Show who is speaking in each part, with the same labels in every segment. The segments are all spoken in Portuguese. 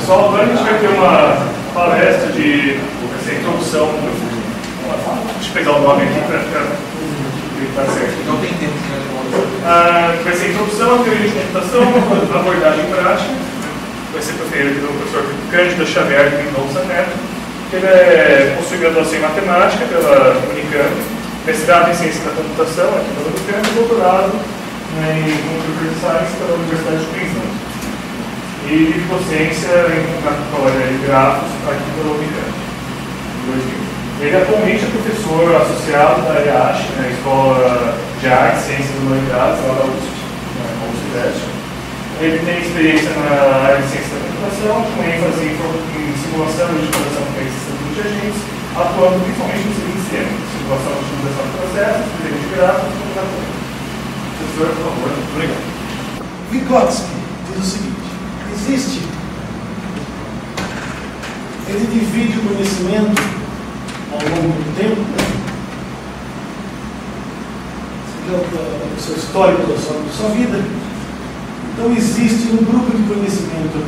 Speaker 1: Pessoal, agora a gente vai ter uma palestra de essa introdução. Deixa eu pegar o nome aqui para ficar certo.
Speaker 2: Não tem tempo.
Speaker 1: Vai ser introdução à teoria de computação, abordagem prática. Vai ser proferido pelo professor Cândido Xavier Mendonça Neto. Ele possui graduação em matemática pela Unicamp, mestrado em ciência da computação aqui pela Unicamp e doutorado em Computer Science pela Universidade de Queensland. E docência em concatenatória e grafos aqui pela Unicamp, em 2000. Ele atualmente é professor associado da IASH, na Escola de Artes, Ciências e Humanidades, lá da USP, como Sudeste. Ele tem experiência na área de ciência da computação, com ênfase em simulação e utilização de sistemas inteligentes, atuando principalmente nos seguintes temas: simulação e utilização de processos, desenho de gráficos e computação. Professor, por favor. Obrigado.
Speaker 3: Vygotsky diz o seguinte: ele divide o conhecimento ao longo do tempo, o seu histórico da sua vida. Então existe um grupo de conhecimento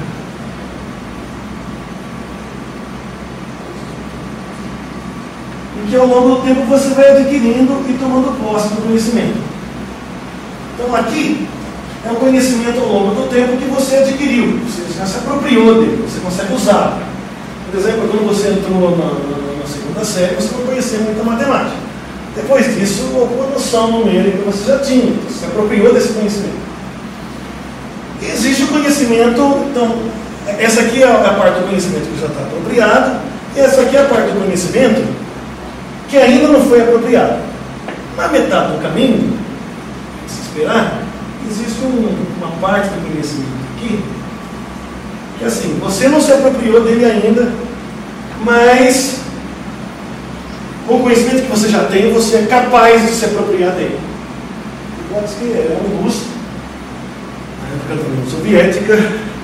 Speaker 3: em que ao longo do tempo você vai adquirindo e tomando posse do conhecimento. Então aqui é um conhecimento ao longo do tempo que você adquiriu, você já se apropriou dele, você consegue usar. Por exemplo, quando você entrou na segunda série, você não conhecia muita matemática. Depois disso, alguma noção numérica você já tinha, você se apropriou desse conhecimento. E existe o conhecimento, então, essa aqui é a parte do conhecimento que já está apropriado, e essa aqui é a parte do conhecimento que ainda não foi apropriado. Na metade do caminho, se esperar, existe uma parte do conhecimento aqui, que assim, você não se apropriou dele ainda, mas com o conhecimento que você já tem, você é capaz de se apropriar dele. Pode ser que era um russo, na época da União Soviética.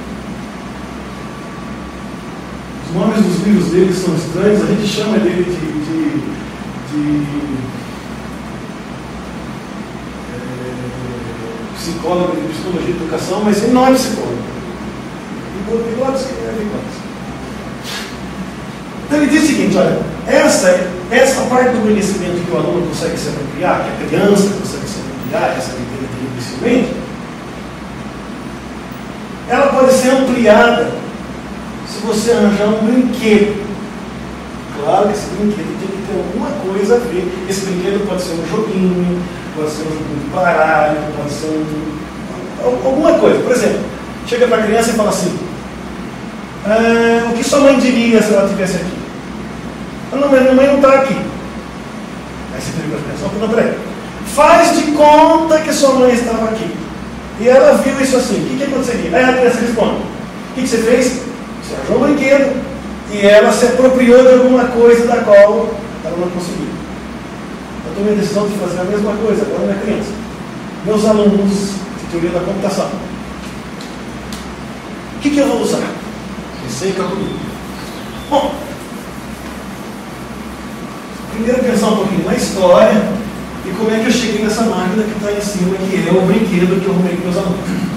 Speaker 3: Os nomes dos livros dele são estranhos, a gente chama dele de psicólogo de psicologia e educação, mas ele não é psicólogo. Vygotsky é Vygotsky. Então ele diz o seguinte: olha, essa parte do conhecimento que o aluno consegue se apropriar, que a criança consegue se apropriar, essa que ele tem dificilmente, ela pode ser ampliada se você arranjar um brinquedo. Claro que esse brinquedo tem que ter alguma coisa a ver. Esse brinquedo pode ser um joguinho, pode ser um joguinho de baralho, pode ser alguma coisa. Por exemplo, chega para a criança e fala assim: o que sua mãe diria se ela estivesse aqui? Não, mas minha mãe não está aqui. Aí você pergunta para a criança: não, peraí. Faz de conta que sua mãe estava aqui. E ela viu isso assim, o que aconteceria? Aí a criança responde: o que você fez? Você arranjou um brinquedo e ela se apropriou de alguma coisa da qual ela não conseguiu. Eu tomei a decisão de fazer a mesma coisa agora na criança. Meus alunos de teoria da computação, o que eu vou usar? Receita comigo. Bom, primeiro pensar um pouquinho na história e como é que eu cheguei nessa máquina que está em cima, que é o brinquedo que eu arrumei com meus alunos.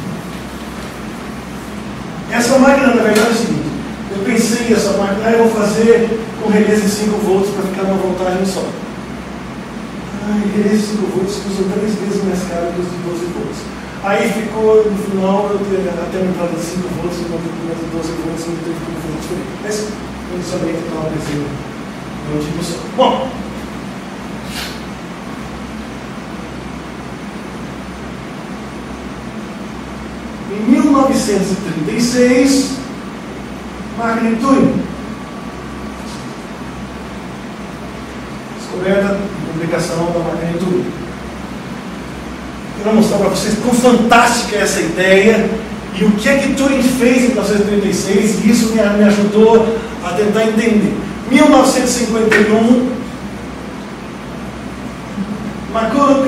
Speaker 3: Essa máquina, na verdade, é o seguinte: eu pensei essa máquina, eu vou fazer com relés de 5 volts para ficar numa voltagem só. Relés de 5 volts custam 3 vezes mais caro que os de 12 volts. Aí ficou, no final, até uma entrada de 5 volts, uma de 12 volts, não teve como fazer diferente. Mas, inicialmente, eu estava pensando no tipo só. Bom, em 1936, máquina de Turing, descoberta e publicação da máquina de Turing. Eu vou mostrar para vocês quão fantástica é essa ideia e o que é que Turing fez em 1936, e isso me ajudou a tentar entender. 1951, McCulloch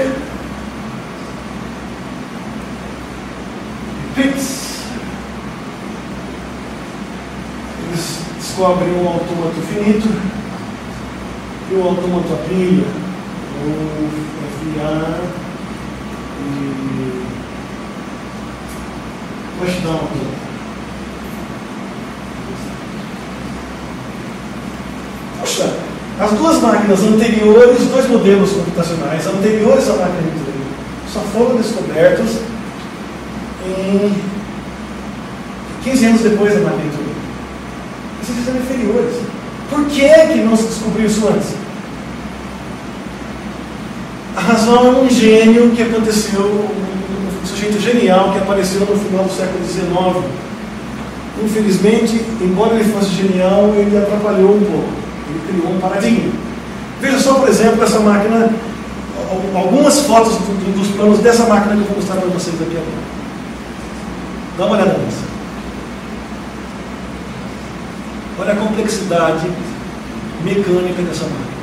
Speaker 3: e Pitts, eles descobrem um autômato finito e um autômato a pilha, o FIA e Rushdown. Puxa, as duas máquinas anteriores, os dois modelos computacionais anteriores à máquina de Turing, só foram descobertos em 15 anos depois da máquina de Turing. Esses são inferiores. Por que não se descobriu isso antes? A razão é um gênio que aconteceu, um sujeito genial que apareceu no final do século XIX. Infelizmente, embora ele fosse genial, ele atrapalhou um pouco. Ele criou um paradigma. Veja só, por exemplo, essa máquina, algumas fotos dos planos dessa máquina que eu vou mostrar para vocês aqui agora. Dá uma olhada nisso. Olha a complexidade mecânica dessa máquina.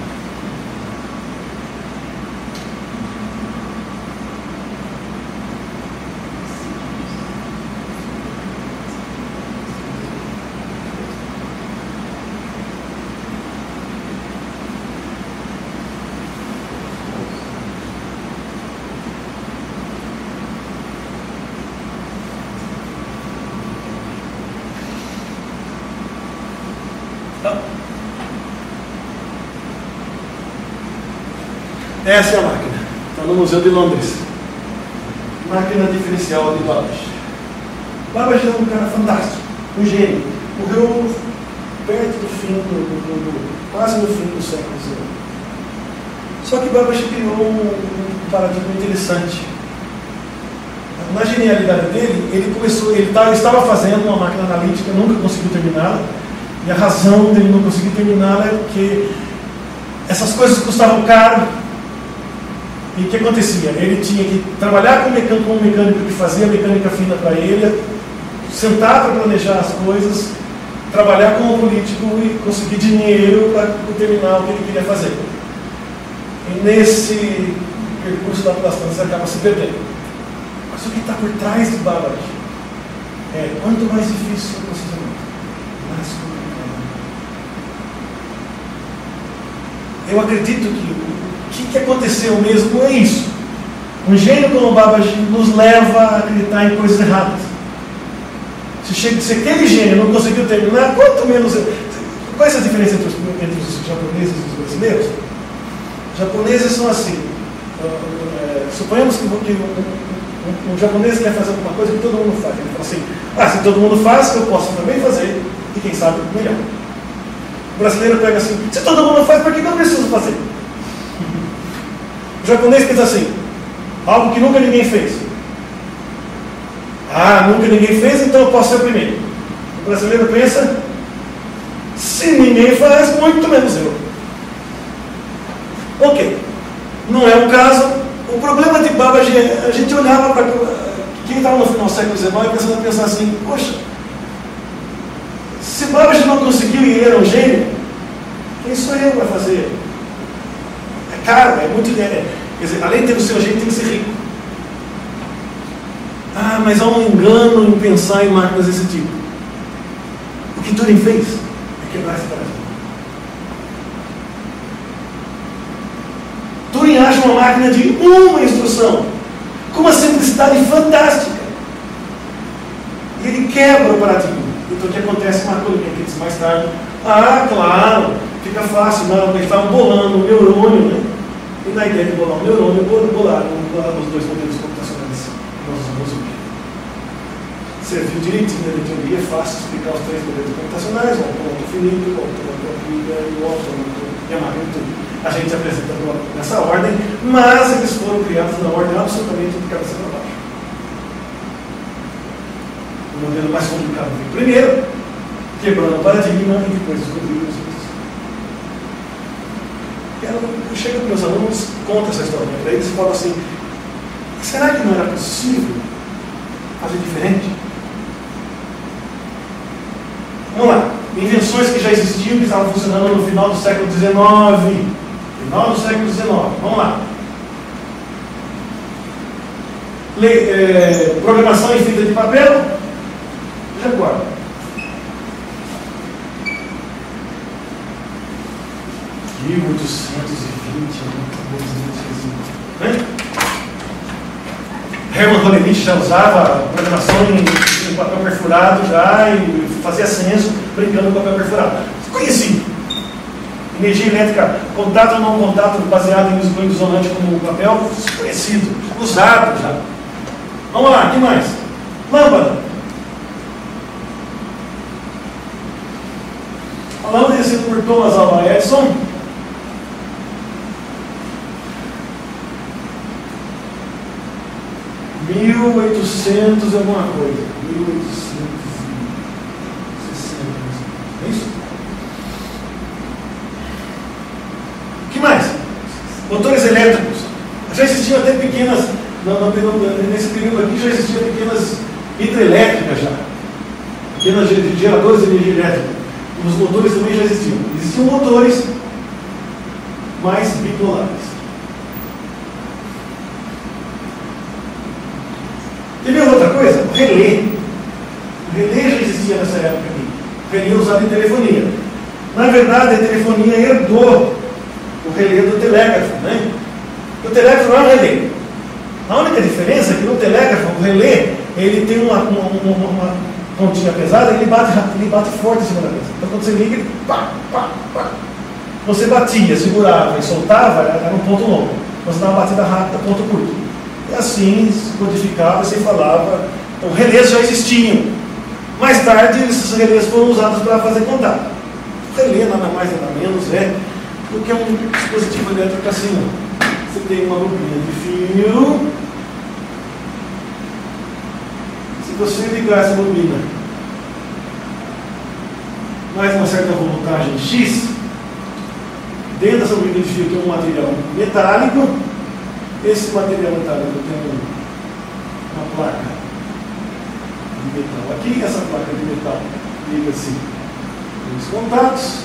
Speaker 3: Essa é a máquina. Está no Museu de Londres. Máquina diferencial de Babbage. Babbage é um cara fantástico, um gênio. Morreu perto do fim, quase no fim do século XIX. Só que Babbage criou um paradigma interessante. Na genialidade dele, ele estava fazendo uma máquina analítica, nunca conseguiu terminá-la. E a razão dele não conseguir terminá-la é porque essas coisas custavam caro. E o que acontecia? Ele tinha que trabalhar com um mecânico que fazia mecânica fina para ele, sentar para planejar as coisas, trabalhar com um político e conseguir dinheiro para terminar o que ele queria fazer. E nesse percurso da tantas acaba se perdendo. Mas o que está por trás de Babbage é quanto mais difícil o processamento, mais complicado. Eu acredito que o que aconteceu mesmo é isso. Um gênio como Babbage nos leva a acreditar em coisas erradas. Se aquele gênio não conseguiu terminar, quanto menos... Qual é essa diferença entre os japoneses e os brasileiros? Os japoneses são assim. Suponhamos que um japonês quer fazer alguma coisa que todo mundo faz. Ele fala assim, se todo mundo faz, eu posso também fazer. E quem sabe, melhor. O brasileiro pega assim, se todo mundo faz, por que eu preciso fazer? O japonês pensa assim, algo que nunca ninguém fez. Nunca ninguém fez, então eu posso ser o primeiro. O brasileiro pensa, se ninguém faz, muito menos eu. Ok, não é o caso. O problema de Babbage é, a gente olhava para quem estava no final do século XIX e pensava assim, poxa, se Babbage não conseguiu e ele era um gênio, quem sou eu para fazer? É caro, é muito... Quer dizer, além de ter o seu jeito, tem que ser rico. Mas há um engano em pensar em máquinas desse tipo. O que Turing fez é quebrar esse paradigma. Turing acha uma máquina de uma instrução, com uma simplicidade fantástica. E ele quebra o paradigma. Então o que acontece com a colinha que diz mais tarde? Claro, fica fácil, não, eles estavam bolando um neurônio, né? E na ideia de bolar um neurônio, bolaram os dois modelos computacionais que nós usamos hoje. Serviu direitinho na teoria, é fácil explicar os três modelos computacionais, o autômato finito, o autômato aplica e o autômato e a máquina de Turing. A gente apresenta nessa ordem, mas eles foram criados na ordem absolutamente de cabeça para baixo. O modelo mais complicado veio primeiro, quebrando o paradigma e depois descobrindo os outros. Eu chego para meus alunos, conto essa história para eles e falo assim, será que não era possível fazer diferente? Vamos lá, invenções que já existiam, que estavam funcionando no final do século XIX. Final do século XIX, vamos lá. Programação em fita de papel, já guarda. E 1820, né? Hermann Hollerith já usava programação em papel perfurado já e fazia censo brincando com papel perfurado. Conhecido. Energia elétrica, contato ou não contato, baseado em esgoto isolante como o papel, desconhecido, usado já. Vamos lá, o que mais? Lâmpada. A lâmpada é sido por Thomas Alva Edison. Em 1800 alguma coisa. 1860. É isso? O que mais? Motores elétricos. Já existiam até pequenas, nesse período aqui já existiam pequenas hidrelétricas já. Pequenas geradores de energia elétrica. Os motores também já existiam. Existiam motores mais bipolares. Quer ver outra coisa? O relé. O relé já existia nessa época aqui. O relé usado em telefonia. Na verdade, a telefonia herdou o relé do telégrafo, né? O telégrafo é um relé. A única diferença é que no telégrafo, o relé, ele tem uma pontinha pesada, ele bate forte em cima da mesa. Então quando você liga, ele pá, pá, pá. Você batia, segurava e soltava, era um ponto longo. Você dava uma batida rápida, ponto curto. E assim se codificava, se falava. Então relés já existiam. Mais tarde, esses relés foram usados para fazer contato. O relé nada mais nada menos é do que um dispositivo elétrico assim. Você tem uma bobina de fio. Se você ligar essa bobina mais uma certa voltagem X, dentro dessa bobina de fio tem um material metálico. Esse material metálico tem uma placa de metal aqui. Essa placa de metal liga-se nos contatos.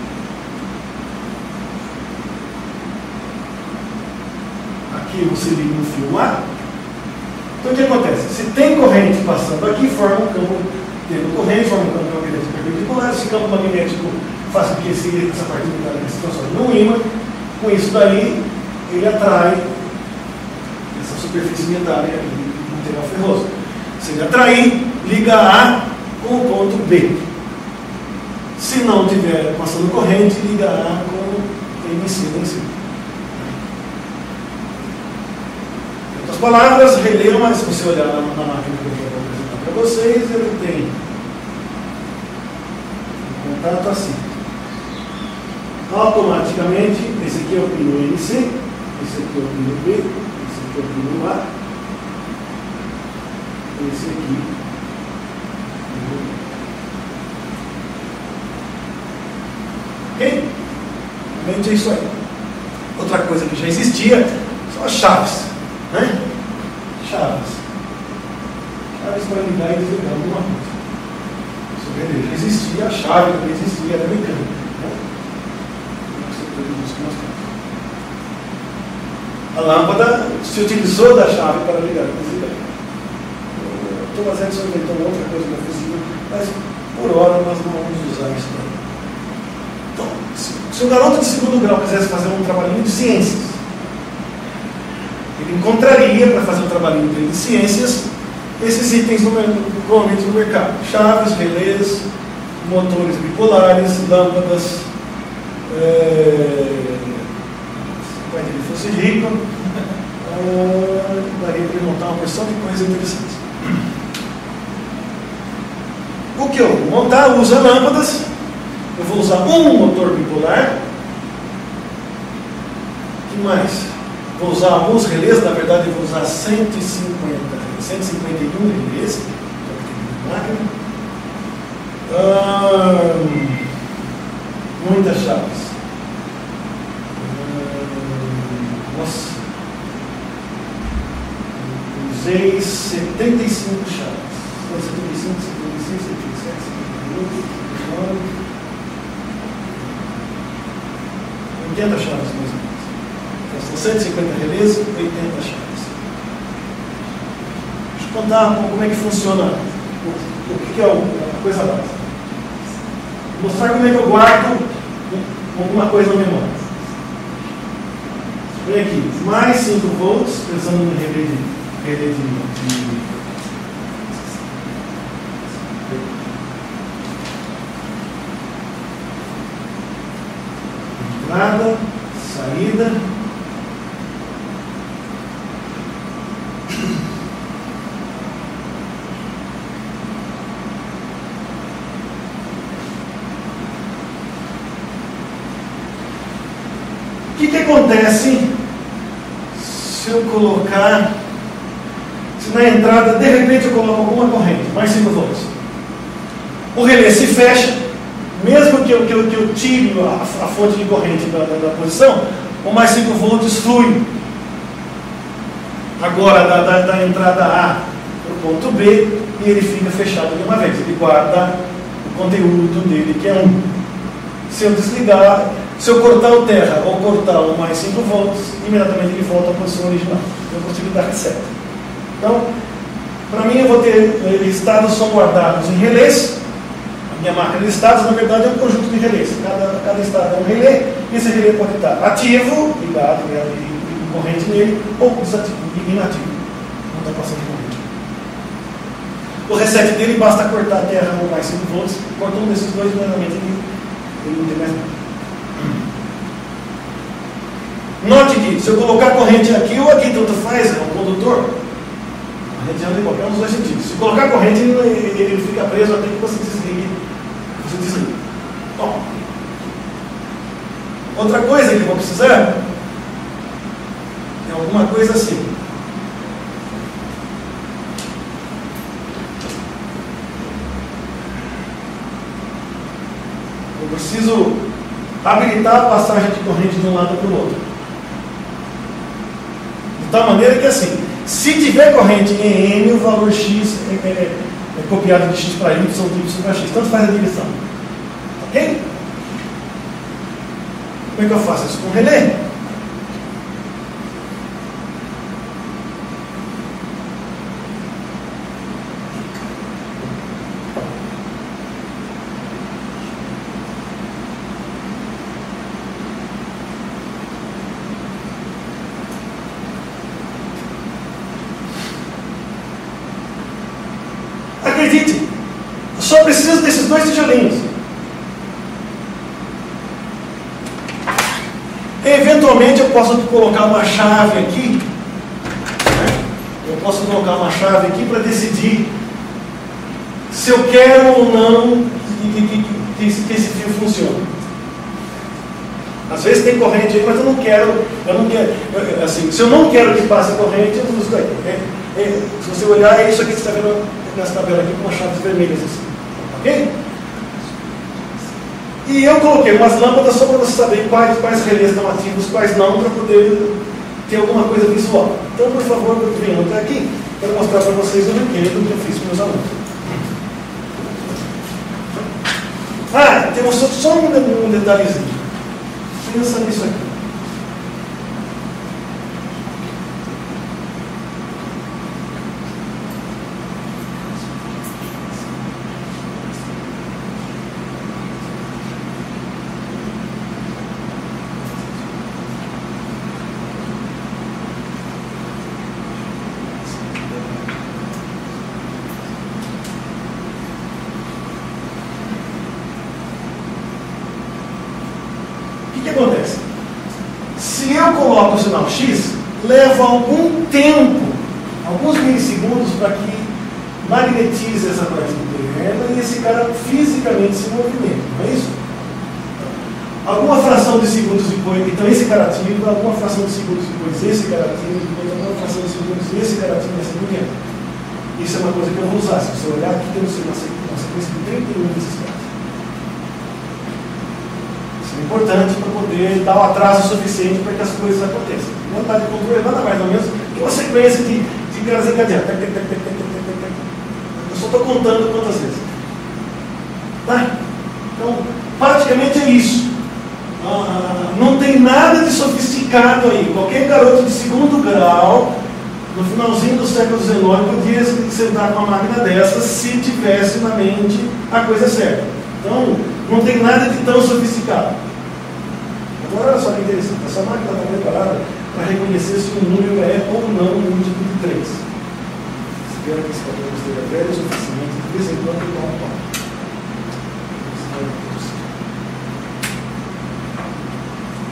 Speaker 3: Aqui você liga um fio lá. Então o que acontece? Se tem corrente passando aqui, forma um campo, tendo corrente, forma um campo magnético perpendicular. Esse campo magnético faz com que essa parte metálica se transforme num ímã. Com isso daí, ele atrai essa superfície metálica aqui do material ferroso. Se ele atrair, liga A com o ponto B. Se não tiver passando corrente, liga A com MC lá em cima. Em outras palavras, relé, mas se você olhar na máquina que eu vou apresentar para vocês, ele tem um contato assim. Automaticamente, esse aqui é o pino MC, esse aqui é o pino B, esse aqui é o pino A, esse aqui. Ok? Realmente é isso aí. Outra coisa que já existia são as chaves. Né? Chaves. Chaves para ligar e desligar alguma coisa. Isso já existia, a chave também existia, era mecânica. A lâmpada se utilizou da chave para ligar e desligar. O Thomas Edison inventou outra coisa na física, mas por hora nós não vamos usar isso daí. Então, se o garoto de segundo grau quisesse fazer um trabalhinho de ciências, ele encontraria para fazer um trabalhinho de ciências esses itens provavelmente no mercado: chaves, relés, motores bipolares, lâmpadas. Pai dele fosse rico, daria para ele montar uma porção de coisas interessantes. O que eu vou montar? Eu uso lâmpadas. Eu vou usar um motor bipolar. O que mais? Vou usar alguns relés, na verdade eu vou usar 151 relés. Muitas chaves. Nossa. Usei 75 chaves. 75, 76, 77, 78, 79. 80 chaves mais ou menos. Então, são 150 relés, 80 chaves. Deixa eu contar como é que funciona o que é a coisa básica. Vou mostrar como é que eu guardo alguma coisa na memória. Vem aqui, mais 5 volts, pensando no relé de entrada, saída. O que acontece se eu colocar, se na entrada de repente eu coloco alguma corrente, mais 5 volts? O relé se fecha, mesmo que eu tire a fonte de corrente da posição, o mais 5 volts flui agora da entrada A para o ponto B e ele fica fechado de uma vez, ele guarda o conteúdo dele que é 1. Se eu desligar, se eu cortar o terra ou cortar o mais 5 volts, imediatamente ele volta à posição original. Eu consigo dar reset. Então, para mim eu vou ter estados são guardados em relés. A minha máquina de estados, na verdade, é um conjunto de relés. Cada estado é um relé, e esse relé pode estar ativo, ligado e corrente nele, ou desativo, inativo. Não está passando corrente. O reset dele basta cortar a terra ou mais 5 volts, corta um desses dois, normalmente ele não tem mais nada. Note que se eu colocar corrente aqui ou aqui, tanto faz, é um condutor, a corrente anda em qualquer um dos dois sentidos. Se colocar corrente, ele fica preso até que você desligue. Bom, outra coisa que eu vou precisar é alguma coisa assim. Eu preciso habilitar a passagem de corrente de um lado para o outro. De tal maneira que assim, se tiver corrente em M, o valor X é copiado de X para Y ou de Y para X. Tanto faz a direção. Ok? Como é que eu faço isso? Com um relé. Acredite, eu só preciso desses 2 tijolinhos. Eventualmente eu posso colocar uma chave aqui, né? Eu posso colocar uma chave aqui para decidir se eu quero ou não que esse fio funcione. Às vezes tem corrente aí, mas eu não quero, assim, se eu não quero que passe a corrente, eu uso daí. Se você olhar, é isso aqui que você está vendo nessa tabela aqui com as chaves vermelhas assim. Ok? E eu coloquei umas lâmpadas só para você saber quais relés estão ativos, quais não, para poder ter alguma coisa visual. Então, por favor, venham até aqui para mostrar para vocês o brinquedo que eu fiz com meus alunos. Temos só um detalhezinho. Pensa nisso aqui. O que acontece? Se eu coloco o sinal X, leva algum tempo, alguns milissegundos, para que magnetize essa corrente interna e esse cara fisicamente se movimenta, não é isso? Alguma fração de segundos depois, então esse cara ativa, alguma fração de segundos depois esse cara ativa, depois alguma fração de segundos esse cara ativa, assim por diante. Isso é uma coisa que eu vou usar. Se você olhar aqui, temos uma sequência de 31 desses caras. É importante para poder dar o atraso suficiente para que as coisas aconteçam. A vontade de controle é nada mais ou menos que uma sequência de caras encadeados. Eu só estou contando quantas vezes. Tá? Então, praticamente é isso. Não tem nada de sofisticado aí. Qualquer garoto de segundo grau, no finalzinho do século XIX, podia sentar com uma máquina dessas se tivesse na mente a coisa certa. Então, não tem nada de tão sofisticado. Agora, olha só que interessante, essa máquina está preparada para reconhecer se um número é ou não um múltiplo de 3. Espero que esse papel esteja velho o suficiente, de vez em quando ele dá um toque.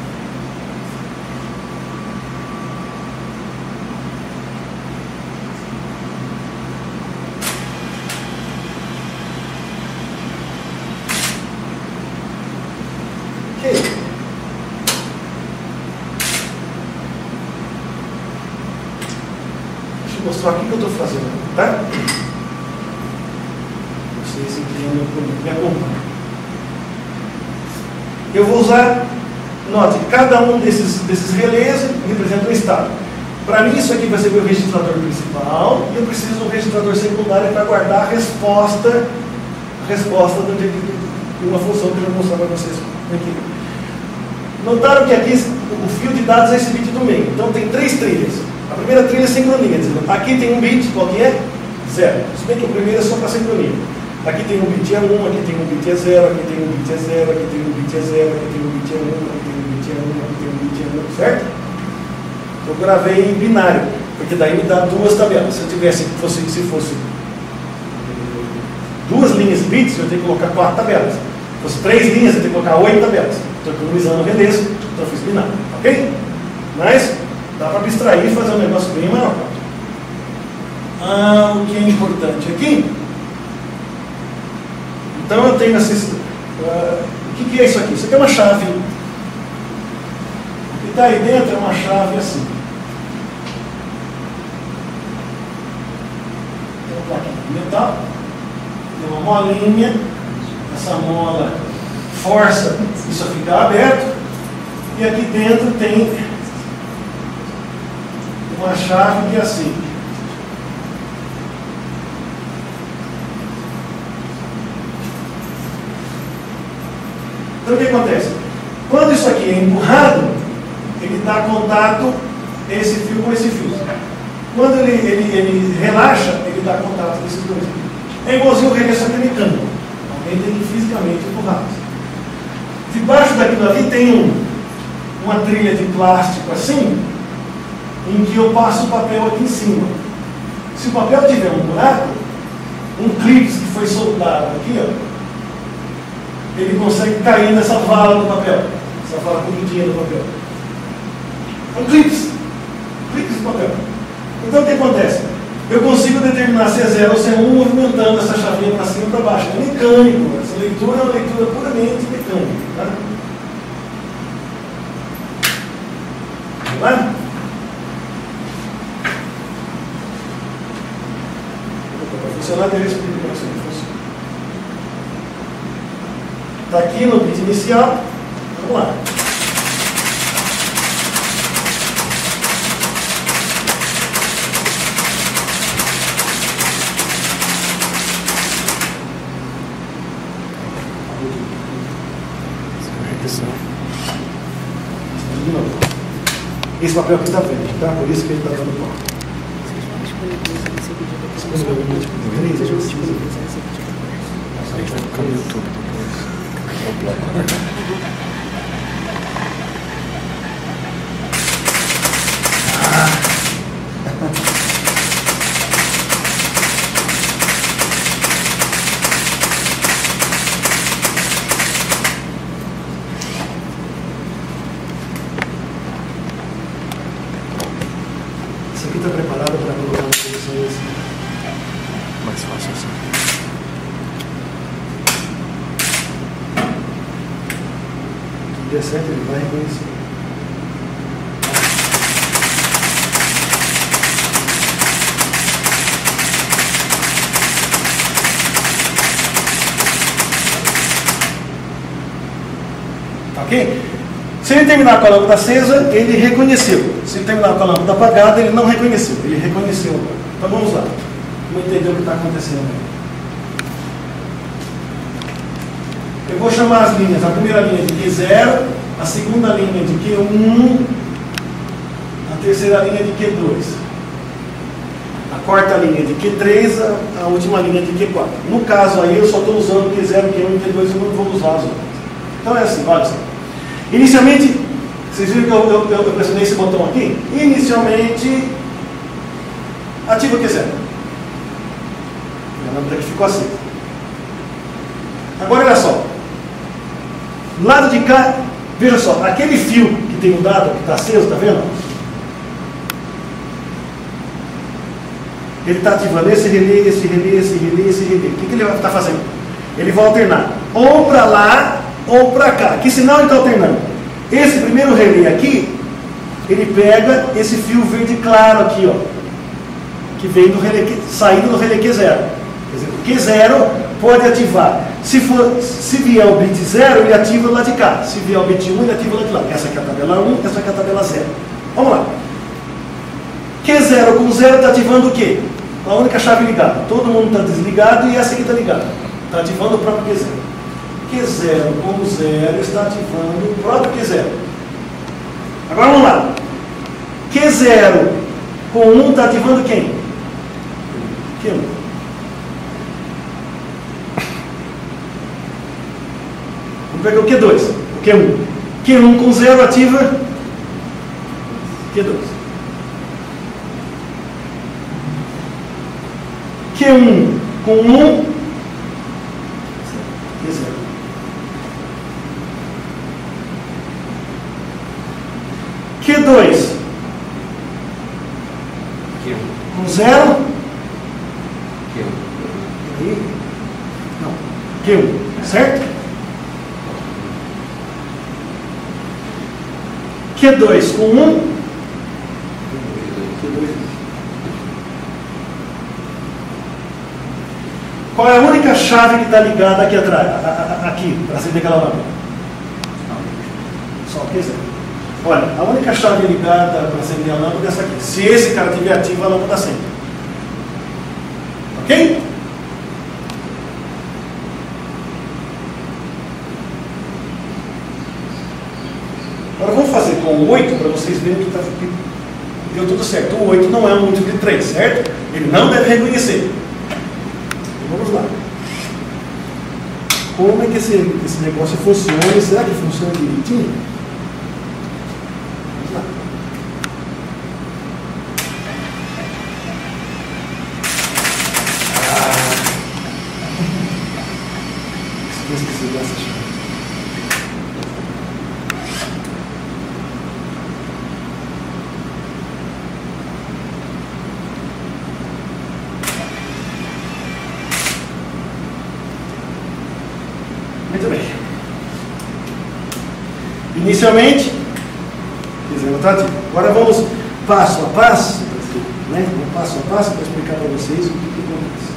Speaker 3: mostrar aqui o que eu estou fazendo, tá? Vocês entendem, me acompanham. Eu vou usar, note, cada um desses relés representa um estado. Para mim, isso aqui vai ser meu registrador principal e eu preciso de um registrador secundário para guardar a resposta de uma função que eu vou mostrar para vocês aqui. Notaram que aqui o fio de dados é esse bit do meio. Então tem 3 trilhas. A primeira trilha é sincronia. Aqui tem um bit, qual que é? 0. Se bem que o primeiro é só para sincronia. Aqui tem um bit é 1, aqui tem um bit é 0, aqui tem um bit é 0, aqui tem um bit é 0, aqui tem um bit é 1, aqui tem um bit é 1, aqui tem um bit é 1, certo? Eu gravei em binário, porque daí me dá 2 tabelas. Se eu tivesse, se fosse 2 linhas de bits, eu tenho que colocar 4 tabelas. Se fosse 3 linhas, eu tenho que colocar 8 tabelas. Estou economizando o relés, então eu fiz binário, ok? Mas dá para abstrair e fazer um negócio bem maior. O que é importante aqui? Então eu tenho esse. O que é isso aqui? Isso aqui é uma chave. O que está aí dentro é uma chave assim. Tem uma plaquinha de metal, tem uma molinha, essa mola força isso a ficar aberto, e aqui dentro tem uma chave que é assim. Então o que acontece? Quando isso aqui é empurrado, ele dá contato esse fio com esse fio. Quando ele relaxa, ele dá contato desses dois. É igualzinho o relé só que é mecânico. Alguém tem que fisicamente empurrar. Debaixo daquilo ali tem uma trilha de plástico assim, em que eu passo o papel aqui em cima. Se o papel tiver um buraco, um clipe que foi soldado aqui, ó, ele consegue cair nessa vala do papel, essa vala comidinha do papel. É um clipe de papel. Então o que acontece? Eu consigo determinar se é 0 ou se é 1 movimentando essa chavinha para cima e para baixo. É mecânico. Essa leitura é uma leitura puramente mecânica. Tá? Vamos lá? Para funcionar, eu explico para você como funciona. Está aqui no bit inicial. Vamos lá. Esse papel aqui está verde, tá? Por isso que ele está dando pau.
Speaker 2: A gente vai colocar no YouTube depois.
Speaker 3: Isso aqui está preparado para colocar na posição assim.
Speaker 2: Mais fácil assim.
Speaker 3: Se der certo, ele vai reconhecer. Ok? Se ele terminar com a lâmpada acesa, ele reconheceu. Se ele terminar com a lâmpada apagada, ele não reconheceu. Ele reconheceu agora. Então vamos lá. Vamos entender o que está acontecendo aí. Eu vou chamar as linhas. A primeira linha de Q0, a segunda linha de Q1, a terceira linha de Q2, a quarta linha de Q3, a última linha de Q4. No caso aí, eu só estou usando Q0, Q1 e Q2, eu não vou usar as outras. Então é assim, olha só. Inicialmente, vocês viram que eu pressionei esse botão aqui? Inicialmente, ativa o Q0. A lâmpada que ficou assim. Agora olha só. Do lado de cá, veja só, aquele fio que tem mudado, que está aceso, está vendo? Ele está ativando esse relé, esse relé, esse relé, esse relé. O que ele vai estar fazendo? Ele vai alternar ou para lá ou para cá. Que sinal ele está alternando? Esse primeiro relé aqui, ele pega esse fio verde claro aqui, ó. que vem do relé, saindo do relé Q0. Quer dizer, o Q0 pode ativar. Se vier o bit 0, ele ativa do lado de cá. Se vier o bit 1, ele ativa do lado de lá. Essa aqui é a tabela 1, essa aqui é a tabela 0. Vamos lá. Q0 com 0 está ativando o quê? A única chave ligada. Todo mundo está desligado e essa aqui está ligada. Está ativando o próprio Q0. Q0 com 0 está ativando o próprio Q0. Agora vamos lá. Q0 com 1 está ativando quem? Q1. Vamos pegar o Q2. O Q1. Q1 com 0 ativa Q2. Q1 com 1 Q0. Q2 com 0 não, Q1, certo? Q2 com 1 Q2. Qual é a única chave que está ligada aqui atrás? Aqui, para acender aquela lâmpada? Só Q0. Olha, a única chave ligada para acender a lâmpada é essa aqui. Se esse cara estiver ativo, a lâmpada acende. Ok? Agora vamos fazer com o 8 para vocês verem que deu tudo certo. O 8 não é um múltiplo de 3, certo? Ele não deve reconhecer. Então, vamos lá. Como é que esse negócio funciona? Será que funciona direitinho? Vamos lá. Esqueci dessa chave. Muito bem. Inicialmente, agora vamos passo a passo, né? Vamos passo a passo para explicar para vocês o que acontece.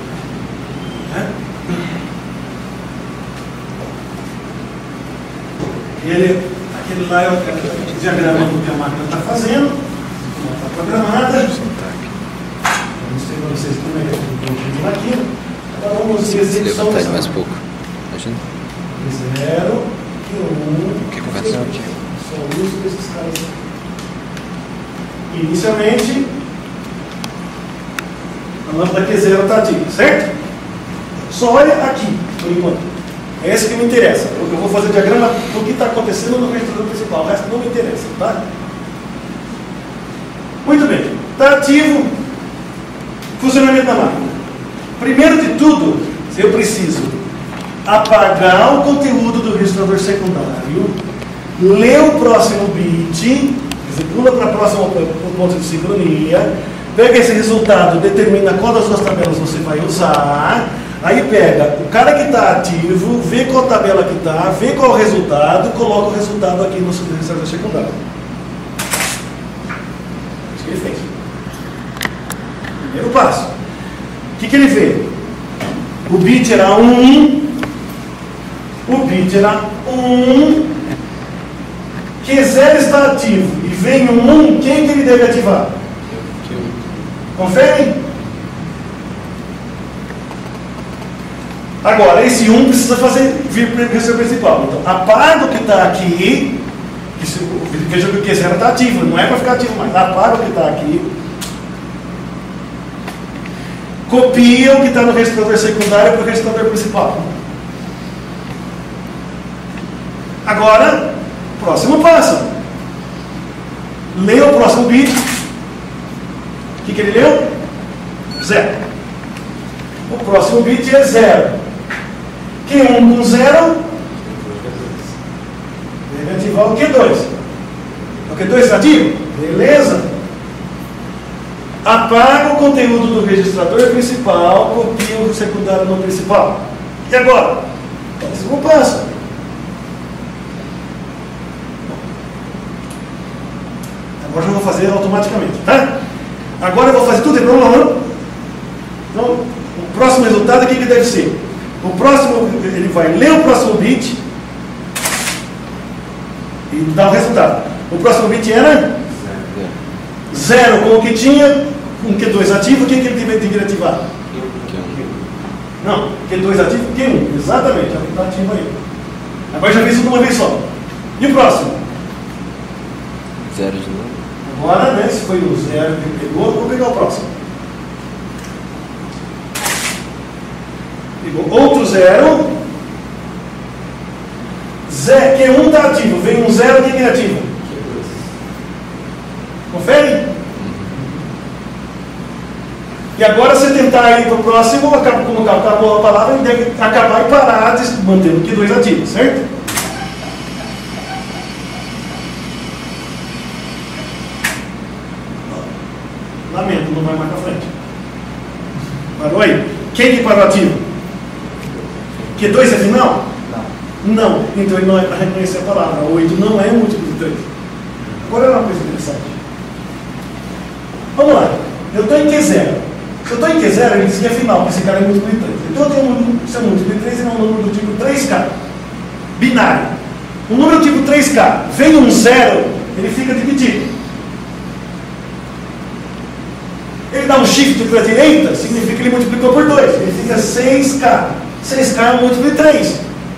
Speaker 3: Aquele lá é o diagrama do que a máquina está fazendo, está programada. Vamos mostrar para vocês como é que funciona aqui. Agora vamos ver execução.
Speaker 2: Levantar mais pouco. Imagina.
Speaker 3: 0 e 1.
Speaker 2: Que conversão aqui.
Speaker 3: Só uso desses caras. Inicialmente, a lâmpada Q0 está ativa, certo? Só olha aqui, por enquanto. É esse que me interessa. Eu vou fazer o diagrama do que está acontecendo no registrador principal. O resto não me interessa, tá? Muito bem. Está ativo. Funcionamento da máquina. Primeiro de tudo, eu preciso apagar o conteúdo do registrador secundário, ler o próximo bit, pula para o próximo ponto de sincronia, pega esse resultado, determina qual das suas tabelas você vai usar, aí pega o cara que está ativo, vê qual tabela que está, vê qual o resultado, coloca o resultado aqui no registrador secundário. Isso que ele fez. Primeiro passo. O que ele vê? O bit era 1, o bit era 1, Q0 está ativo e vem um 1, quem que ele deve ativar? Confere? Agora, esse 1 precisa vir para o registro principal. Então, apaga o que está aqui, veja que o Q0 está ativo, não é para ficar ativo mais, apaga o que está aqui. Copia o que está no registrador secundário para o registrador principal. Agora, próximo passo. Leia o próximo bit. O que ele leu? 0. O próximo bit é 0. Q1 com 0. Deve ativar o Q2. O Q2 está ativo? Beleza. Apaga o conteúdo do registrador principal, copia o secundário no principal. E agora? Próximo passo. Agora eu vou fazer automaticamente, tá? Agora eu vou fazer tudo de novo. Então, o próximo resultado, o que deve ser? O próximo, ele vai ler o próximo bit e dá o resultado. O próximo bit era 0 com o que tinha, com Q2 ativo, o que ele deveria ativar? Não, Q2 ativo, Q1. Exatamente, é o que está ativo aí. Agora já fiz isso de uma vez só. E o próximo?
Speaker 2: 0 de novo.
Speaker 3: Agora, né, se foi o 0 que pegou, vou pegar o próximo. Pegou outro 0. Q1 está ativo, vem um 0, quem é ativo? Confere? E agora você tentar ir para o próximo, como acabou a palavra, ele deve acabar e parar de manter o Q2 ativo, certo? Lamento, não vai mais para frente. Parou aí? Quem que parou ativo? Q2 é final? Não. Então ele não é para reconhecer a palavra. 8 não é múltiplo de 3. Agora é uma coisa interessante. Vamos lá. Eu estou em Q0. Se eu estou em Q0, ele diz que é final, porque esse cara é múltiplo de 3. Então eu tenho um número, se é múltiplo de 3, ele é um número do tipo 3K. Binário. Um número tipo 3K. Vem um 0, ele fica dividido. Ele dá um shift para a direita, significa que ele multiplicou por 2. Ele fica 6K. 6K é um múltiplo de 3.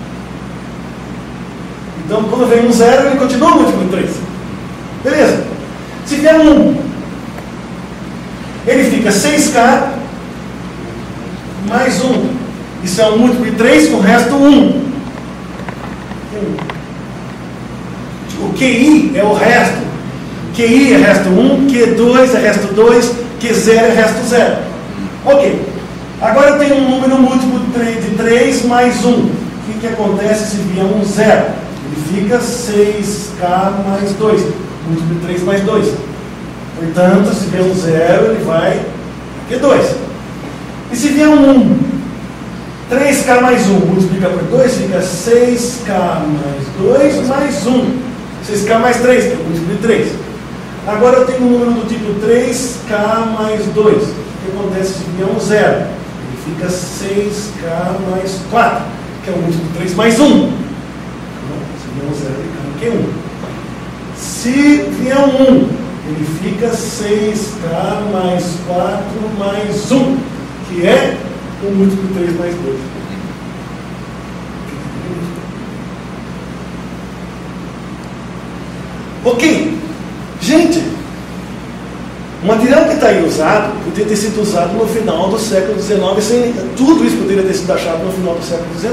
Speaker 3: Então, quando vem um 0, ele continua múltiplo de 3. Beleza. Se vier um 1, ele fica 6K mais 1. Isso é um múltiplo de 3 com o resto 1. O QI é o resto. QI é resto 1, Q2 é resto 2, Q0 é resto 0. Ok. Agora eu tenho um número múltiplo de 3 mais 1. O que acontece se vier um 0? Ele fica 6K mais 2. Múltiplo de 3 mais 2. Portanto, se vier um 0, ele vai Q2. E se vier um 1, 3K mais 1 multiplica por 2, fica 6K mais 2 mais 1. 6K mais 3, que é o múltiplo de 3. Agora eu tenho um número do tipo 3K mais 2. O que acontece se vier um 0? Ele fica 6K mais 4, que é o múltiplo de 3 mais 1. Se vier um 0, ele cai no Q1. Se vier um 1, ele fica 6K mais 4 mais 1, que é o múltiplo de 3 mais 2. Ok. Gente, o material que está aí usado poderia ter sido usado no final do século XIX. Tudo isso poderia ter sido achado no final do século XIX.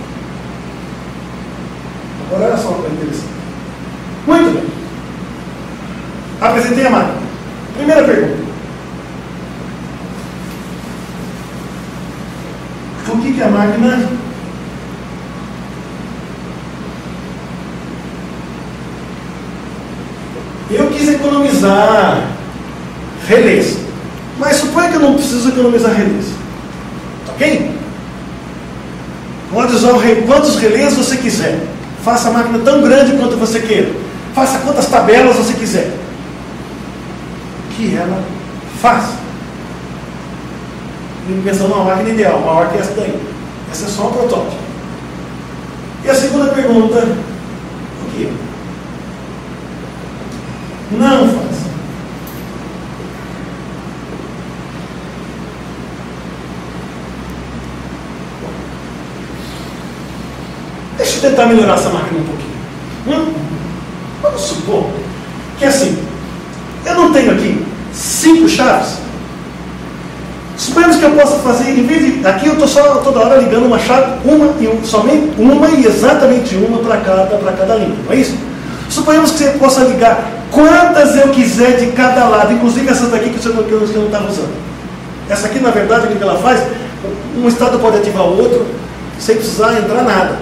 Speaker 3: Agora olha só uma coisa interessante. Muito bem. Apresentei a máquina. Primeira pergunta. O que a máquina eu quis economizar relés, mas suponha que eu não preciso economizar relés, ok? Pode usar quantos relés você quiser, faça a máquina tão grande quanto você queira, faça quantas tabelas você quiser, que ela faz. E pensando numa máquina ideal, maior que essa daí. Essa é só um protótipo. E a segunda pergunta, o que? Não faz. Deixa eu tentar melhorar essa máquina um pouquinho. Vamos supor que assim, eu não tenho aqui 5 chaves. Suponhamos que eu possa fazer, em vez de. Aqui eu estou só toda hora ligando uma chave, somente uma e exatamente uma para cada linha, não é isso? Suponhamos que você possa ligar quantas eu quiser de cada lado, inclusive essas daqui que você não estava usando. Essa aqui, na verdade, o que ela faz? Um estado pode ativar o outro sem precisar entrar nada.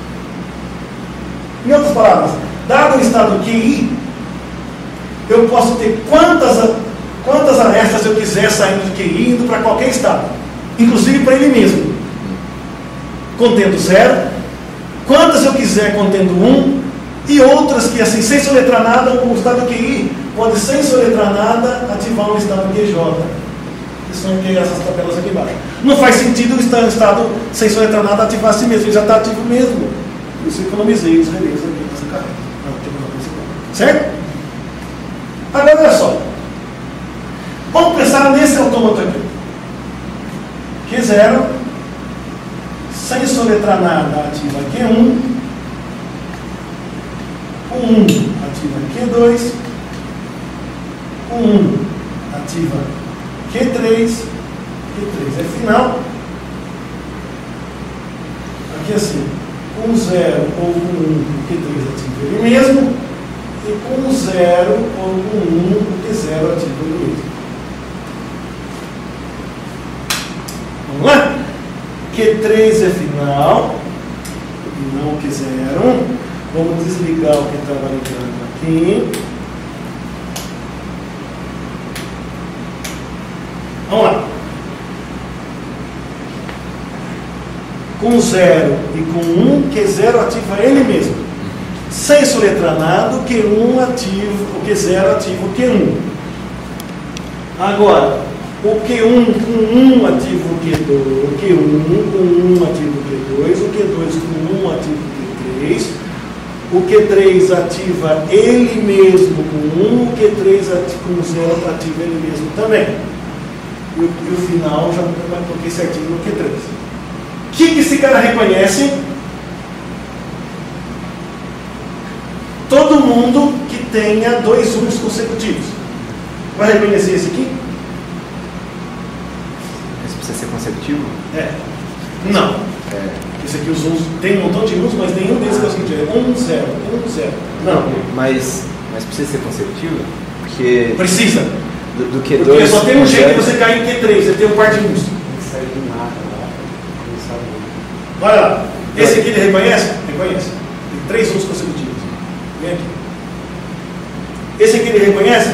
Speaker 3: Em outras palavras, dado o estado QI, eu posso ter quantas arestas eu quiser saindo do QI, indo para qualquer estado, inclusive para ele mesmo, contendo 0, quantas eu quiser contendo 1, E outras que, assim, sem soletrar nada, o estado QI pode, sem soletrar nada, ativar um estado QJ. Que são essas tabelas aqui embaixo. Não faz sentido o estado sem soletrar nada ativar a si mesmo, ele já está ativo mesmo. Por isso eu economizei os relés aqui nessa carreira. Certo? Agora olha só. Vamos pensar nesse autômato aqui. Q0, sem soletrar nada, ativa Q1. O 1 ativa Q2. O 1 ativa Q3. Q3 é final. Aqui assim, com 0 ou com 1, o Q3 ativa ele mesmo. E com 0 ou com 1, o Q0 ativa ele mesmo. Vamos lá? Q3 é final. E não Q0. Vamos desligar o que estava ligando aqui. Vamos lá. Com 0 e com 1, Q0 ativa ele mesmo. Sem soletrar nada, o Q1 ativa, o Q0 ativa o Q1. Agora, o Q1 com 1 ativa o Q2, o Q1 com 1 ativa o Q2, o Q2 com 1 ativa o Q3, o Q3 ativa ele mesmo com 1, o Q3 com 0 ativa ele mesmo também. E o final já coloquei certinho no Q3. O que esse cara reconhece? Todo mundo que tenha 2 1s consecutivos. Vai reconhecer esse aqui?
Speaker 2: Esse precisa ser consecutivo?
Speaker 3: É. Não. Esse aqui, os 1s, tem um montão de 1s, mas nenhum deles é o seguinte: 1, 0, 1, 0. Não.
Speaker 2: Mas precisa ser consecutivo? Porque
Speaker 3: Precisa.
Speaker 2: Do Q2.
Speaker 3: Porque só tem um jeito de você cair em Q3, você tem um par de 1s.
Speaker 4: Não sai do nada lá. Não sabe.
Speaker 3: Olha lá. Esse aqui ele reconhece? Reconhece. Tem 3 1s consecutivos. Vem aqui. Esse aqui ele reconhece?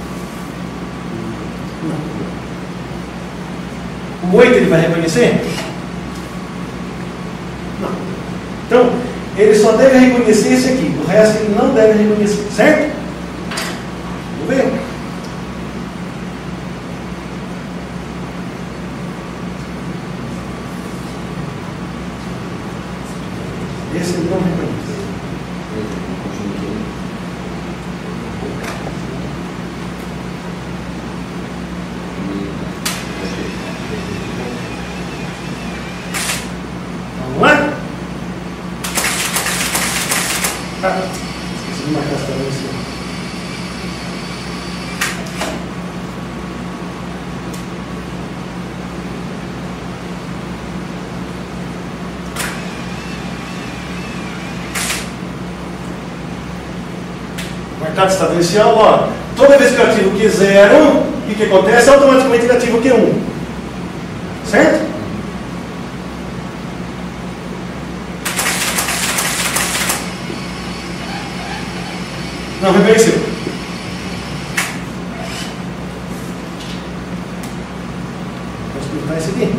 Speaker 3: Não. O 8 ele vai reconhecer? Não. Então, ele só deve reconhecer esse aqui. O resto ele não deve reconhecer. Certo? Vamos ver? Esse ele não reconhece. Vamos lá? Esqueci de marcar essa tabela em cima. Marcado estado inicial, ó. Toda vez que eu ativo Q0, o que acontece? Automaticamente ele ativa o Q1. Certo? Não reconheceu. Vou explicar esse aqui.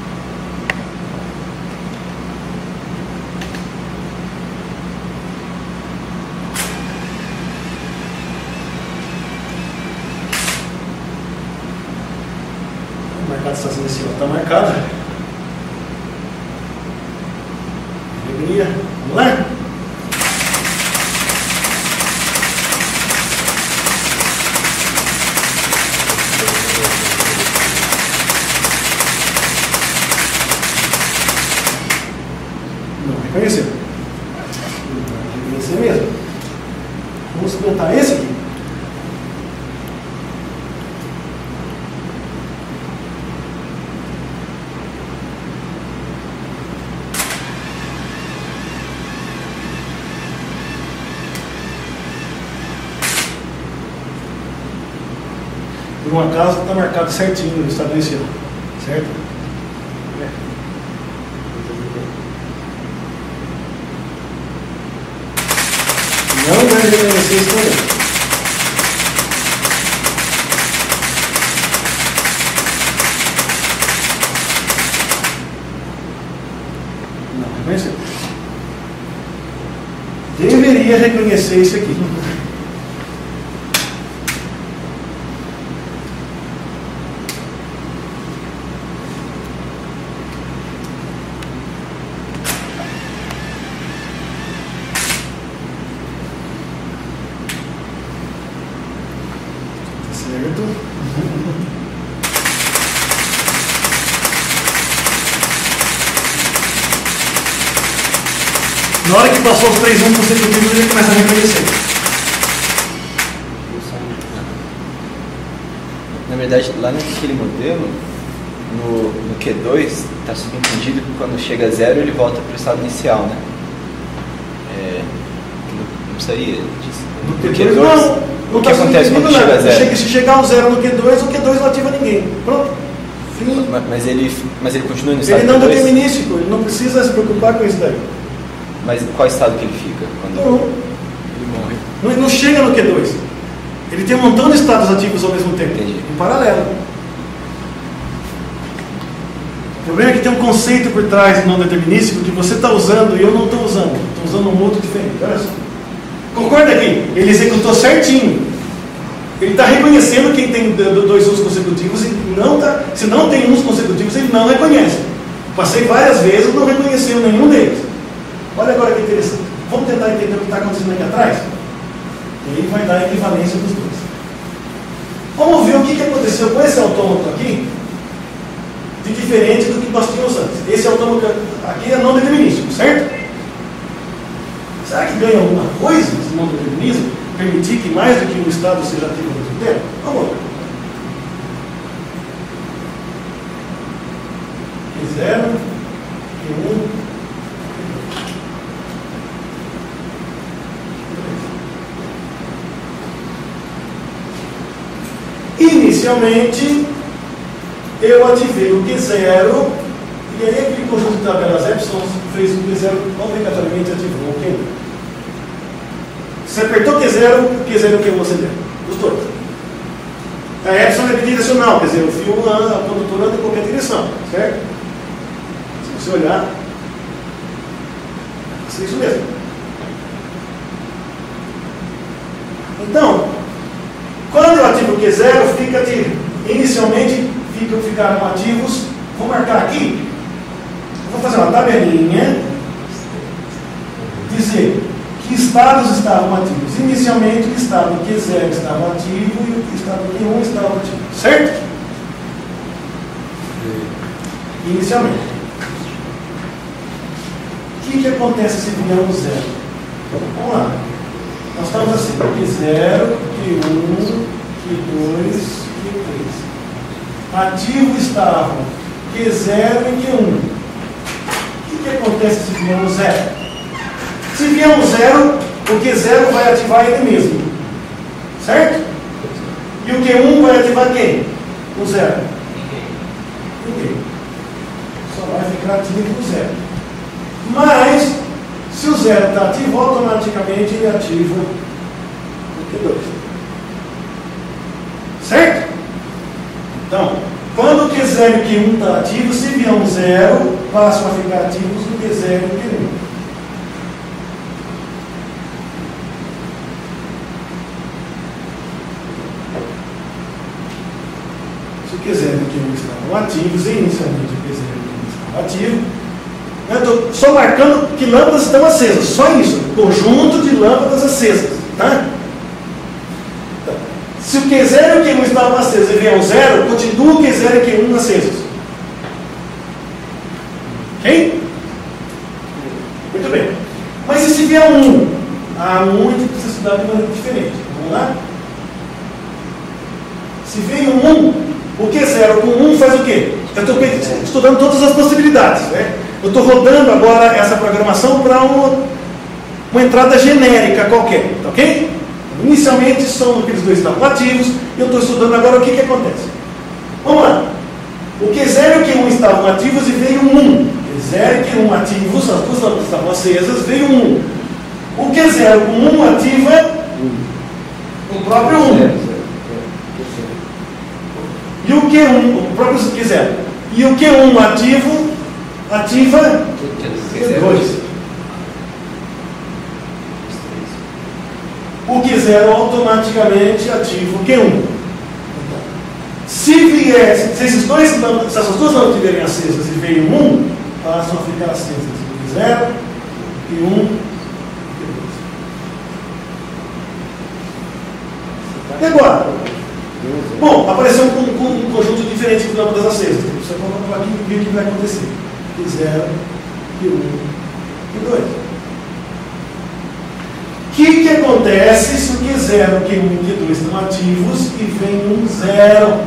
Speaker 3: Marcado está sendo assim, está marcado. Alegria. Vamos lá? Não reconheceu. Não reconheceu mesmo. Vamos experimentar esse aqui. Por um acaso está marcado certinho no estado inicial, certo? Não deve reconhecer isso também. Não reconheceu. Deveria reconhecer isso aqui. Na hora que passou os 3 anos consecutivos, ele começa a reconhecer.
Speaker 2: Na verdade, lá naquele modelo, no Q2, está subentendido que quando chega a 0, ele volta para o estado inicial, né? Não seria disso.
Speaker 3: No Q2, não.
Speaker 2: O que acontece quando chega a 0?
Speaker 3: Se chegar ao 0 no Q2, o Q2 não ativa ninguém. Pronto. Fim.
Speaker 2: Mas ele continua no estado
Speaker 3: Ele não é
Speaker 2: Q2?
Speaker 3: determinístico, ele não precisa se preocupar com isso daí.
Speaker 2: Mas qual estado que ele fica? Quando ele morre?
Speaker 3: Não chega no Q2. Ele tem um montão de estados ativos ao mesmo tempo.
Speaker 2: Entendi.
Speaker 3: Em paralelo. O problema é que tem um conceito por trás não determinístico que você está usando e eu não estou usando. Estou usando um outro diferente. Olha só. Concorda aqui? Ele executou certinho. Ele está reconhecendo quem tem 2 usos consecutivos e não tá, se não tem usos consecutivos, ele não reconhece. Passei várias vezes e não reconheceu nenhum deles. Olha agora que interessante. Vamos tentar entender o que está acontecendo aqui atrás? E aí vai dar a equivalência dos dois. Vamos ver o que aconteceu com esse autômato aqui de diferente do que nós tínhamos antes. Esse autômato aqui é não determinístico, certo? Será que ganha alguma coisa esse não determinismo? Permitir que mais do que um estado seja ativo ao mesmo tempo? Vamos lá. Q0, Q1. Inicialmente, eu ativei o Q0, e aí aquele conjunto de tabelas Epsilon fez o Q0 obrigatoriamente ativou o Q1. Você apertou o Q0 e o Q1 acendeu. Os dois. A Epsilon é bidirecional, quer dizer, o fio anda, a condutora anda em qualquer direção, certo? Se você olhar, é isso mesmo. Então, quando eu ativo o Q0, fica ativo. Inicialmente ficaram ativos. Vou marcar aqui. Vou fazer uma tabelinha. Dizer que estados estavam ativos. Inicialmente o estado Q0 estava ativo e o estado Q1 estava ativo. Certo? Inicialmente. O que acontece se vier um 0? Vamos lá. Nós estamos assim, Q0, Q1, Q2, Q3. Ativo estavam Q0 e Q1. O que acontece se vier um 0? Se vier um 0, o Q0 vai ativar ele mesmo. Certo? E o Q1 vai ativar quem? O 0. Ninguém. Só vai ficar ativo o 0. Mas, se o 0 está ativo, automaticamente ele ativa o Q2. Certo? Então, quando o Q0 e o Q1 está ativo, se vier um 0, passam a ficar ativos o Q0 e o Q1. Se o Q0 e o Q1 estavam ativos, inicialmente o Q0 e o Q1 estavam ativos, eu estou só marcando que lâmpadas estão acesas, só isso, conjunto de lâmpadas acesas, tá? Então, se o Q0 e o Q1 estavam acesos e vier um 0, continua o Q0 e o Q1 acesos. Ok? Muito bem. Mas e se vier um 1? A 1 a gente precisa estudar de maneira diferente. Vamos lá? Se vem um 1, o Q0 com 1 faz o quê? Eu estou estudando todas as possibilidades, né? Eu estou rodando agora essa programação para uma entrada genérica qualquer, tá ok? Inicialmente são aqueles dois estavam ativos e eu estou estudando agora o que acontece. Vamos lá. O Q0 e o Q1 estavam ativos e veio um 1. Q0 e Q1 ativos, as duas lâmpadas estavam acesas, veio um 1. O Q0 com 1 ativa o próprio 1. E o Q1, o próprio Q0. E o Q1 ativa Q2. Q0 automaticamente ativa o Q1. Se essas duas lâmpadas estiverem acesas e veio 1, passam a ficar acesas o Q0, Q1 e Q2. E agora? Bom, apareceu um conjunto diferente de lâmpadas acesas. Você vai colocar aqui e ver o que vai acontecer. Q0, Q1, Q2. O que acontece se o Q0, Q1 e Q2 estão ativos e vem um 0?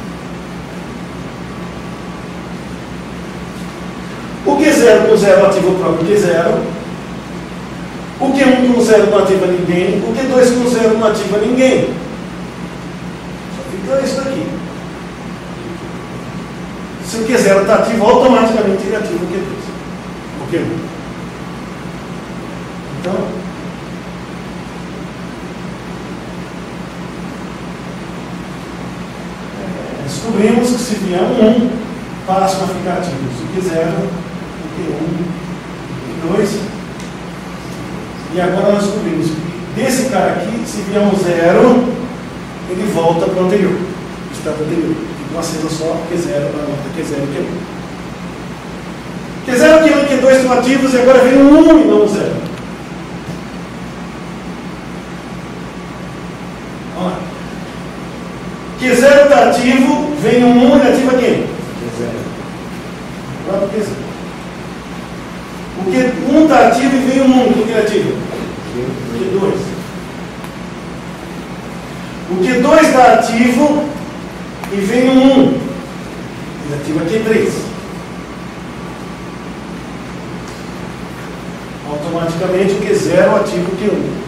Speaker 3: O Q0 com 0 ativa o próprio Q0. O Q1 com 0 não ativa ninguém. O Q2 com 0 não ativa ninguém. Só fica isso daqui. Se o Q0 está ativo, automaticamente ele ativa o Q2. O Q1. Então, descobrimos que se vier um 1, passam a ficar ativos o Q0, o Q1, o Q2. E agora nós descobrimos que desse cara aqui, se vier um 0, ele volta para o anterior, o estado anterior. Ficou acesa só Q0, a nota Q0 e Q1. Q0, Q1 e Q2 estão ativos e agora vem um 1 e não um 0. Vamos lá. Q0 está ativo, vem um 1, ele ativa quem?
Speaker 4: Q0.
Speaker 3: Agora o Q0. O Q1 está ativo e vem um 1, o que ele ativa? Q2. O Q2 está ativo e vem um 1, ele ativa Q3. Automaticamente o Q0 ativa o Q1.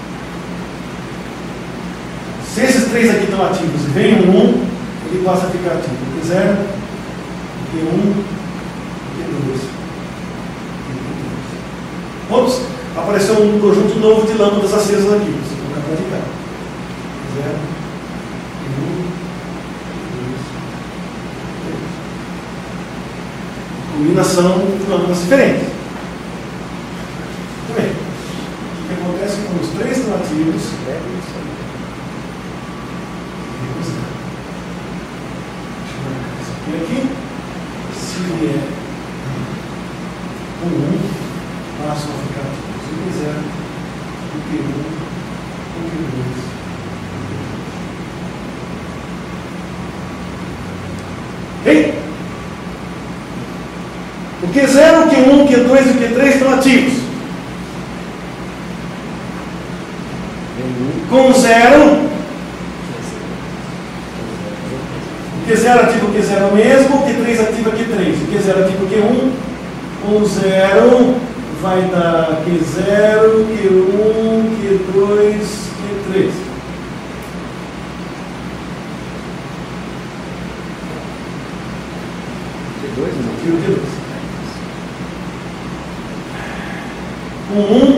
Speaker 3: Se esses três aqui estão ativos e vem um 1, ele passa a ficar ativo. Q0, Q1, Q2. Ops, apareceu um conjunto novo de lâmpadas acesas aqui. Você colocar para de cá. Q0, Q1, Q2. Combinação de lâmpadas diferentes. Muito bem. O que acontece quando os três estão ativos? E aqui, se vier um 1, passam a ficar ativos o Q0, o Q1, o Q2. Ei? O Q0, o Q1, o Q2 e o Q3 estão ativos. Com 0, o Q0 ativa o Q0 mesmo, o Q3 ativa o Q3. O Q0 ativa o Q1, com 0 vai dar Q0, Q1, Q2, Q3.
Speaker 4: Q2 não?
Speaker 3: E o Q2. Com 1,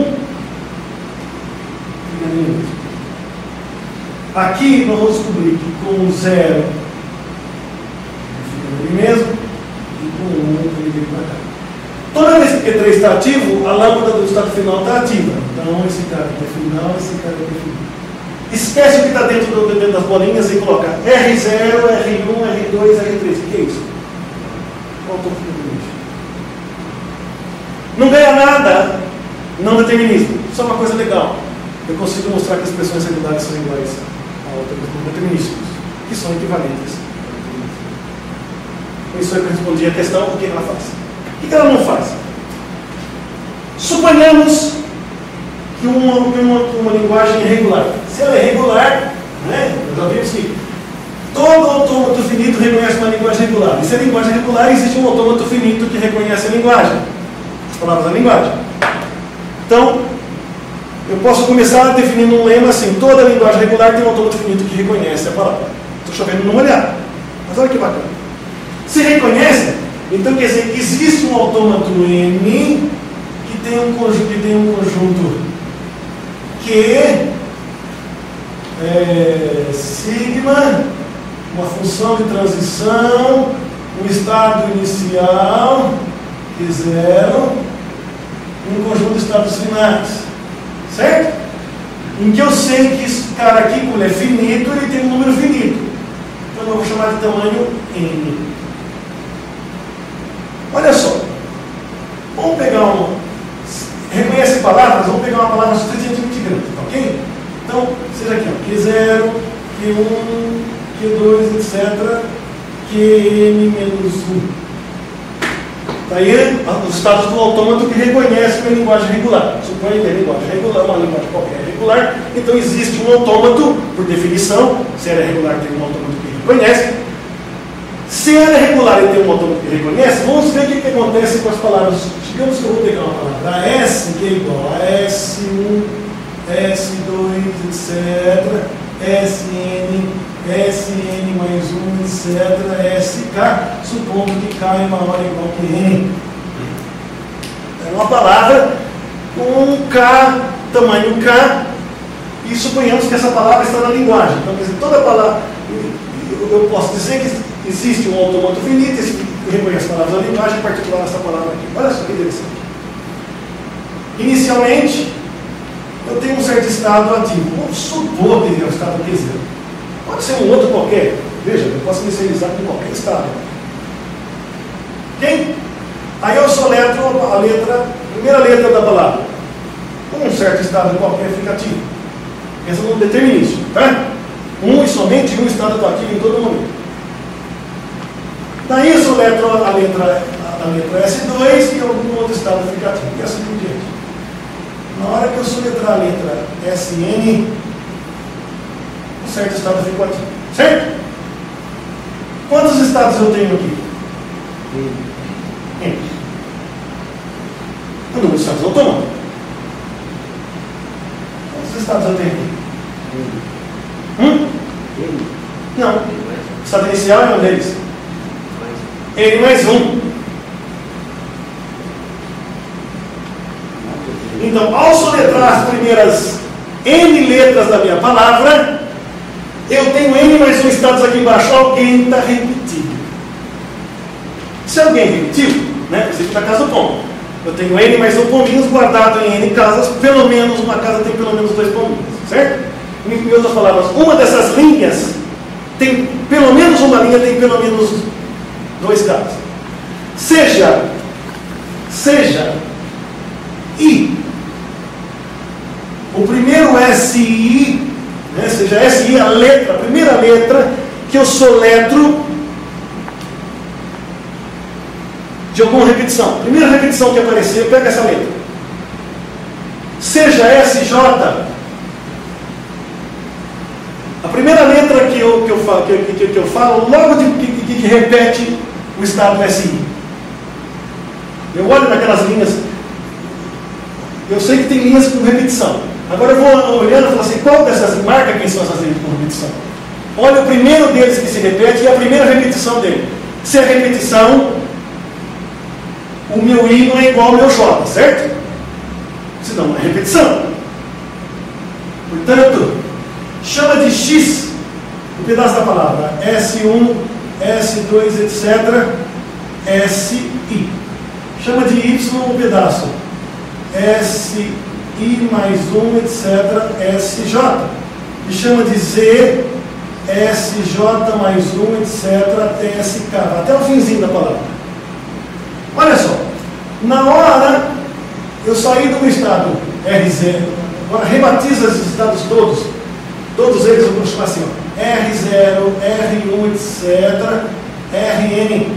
Speaker 3: fica ali mesmo. Aqui nós vamos descobrir que com 0 ele mesmo, e com 1 ele vem para cá. Toda vez que o Q3 está ativo, a lâmpada do estado final está ativa. Então esse cara aqui é final, esse cara aqui é final. Esquece o que está dentro das bolinhas e coloca R0, R1, R2, R3. O que é isso? Não ganha nada, não determinismo. Só uma coisa legal. Eu consigo mostrar que as expressões regulares são iguais a outras determinísticas, que são equivalentes. Isso é que eu respondi a questão, o que ela faz? O que ela não faz? Suponhamos que uma linguagem é regular. Se ela é regular, né, nós já vimos que todo autômato finito reconhece uma linguagem regular. E se a linguagem é regular, existe um autômato finito que reconhece a linguagem, as palavras da linguagem. Então, eu posso começar definindo um lema assim: toda linguagem regular tem um autômato finito que reconhece a palavra. Estou chovendo numa olhada. Mas olha que bacana. Se reconhece, então quer dizer que existe um autômato N que tem um conjunto Q, sigma, uma função de transição, um estado inicial, Q0, e um conjunto de estados finais. Certo? em que eu sei que esse cara aqui, como ele é finito, ele tem um número finito. Então eu vou chamar de tamanho N. Olha só. Vamos pegar reconhece palavras? Vamos pegar uma palavra suficientemente grande, ok? Então, seja aqui, ó, Q0, Q1, Q2, etc. Qn-1. Está aí os estados do autômato que reconhece uma linguagem regular. Suponha que a linguagem regular, uma linguagem qualquer regular, então existe um autômato, por definição, se ela é regular tem um autômato que reconhece. Se ela é regular e tem um autômato que reconhece, vamos ver o que acontece com as palavras. Digamos que eu vou pegar uma palavra, a S, que é igual a S1, S2, etc., Sn, Sn mais 1, etc., Sk, supondo que K é maior ou igual que N. É uma palavra com um K, tamanho K, e suponhamos que essa palavra está na linguagem. Então, quer dizer, toda palavra, eu posso dizer que existe um autômato finito que reconhece palavras da linguagem, em particular essa palavra aqui. Olha só que interessante. Inicialmente, eu tenho um certo estado ativo. Vamos supor que ele é o estado Q0. Pode ser um outro qualquer. Veja, eu posso inicializar com qualquer estado. Ok? Aí eu soletro a primeira letra da palavra. Com um certo estado qualquer fica ativo. Pensa no determinístico, tá? E somente um estado está ativo em todo momento. Daí eu soletro a letra S2 e algum outro estado fica ativo. E assim por diante. Na hora que eu soletrar a letra Sn, um certo estado fica ativo. Certo? Quantos estados eu tenho aqui? N. O número de estados autômatos. Quantos estados eu tenho aqui? Não. O estado inicial é um deles. N mais 1. Então, ao soletrar as primeiras N letras da minha palavra, eu tenho N mais 1 estados aqui embaixo. Alguém está repetindo. Se alguém repetiu, né? Você fica na casa do pombo. Eu tenho N mais 1 pombinhos guardado em N casas. Pelo menos uma casa tem pelo menos 2 pombinhos. Certo? Em outras palavras, uma dessas linhas tem pelo menos uma linha, tem pelo menos 2 casos. Seja I, o primeiro SI, né, seja SI a primeira letra que eu soletro de alguma repetição. Primeira repetição que aparecer, pega essa letra. Seja SJ, a primeira letra que eu falo logo que repete o estado SI. Eu olho naquelas linhas, eu sei que tem linhas com repetição. Agora eu vou olhando e falo assim, qual dessas marca quem são essas linhas com repetição? Olha o primeiro deles que se repete e a primeira repetição dele. Se é repetição, o meu I não é igual ao meu J, certo? Senão não é repetição. Portanto, chama de X um pedaço da palavra S1, S2, etc. SI. Chama de Y um pedaço SI mais 1, etc. SJ. E chama de Z SJ mais 1, etc. SK. Até o finzinho da palavra. Olha só. Na hora eu saí do meu estado R0. Agora rebatiza esses estados todos. Todos eles eu vou chamar assim, ó, R0, R1, etc. RN.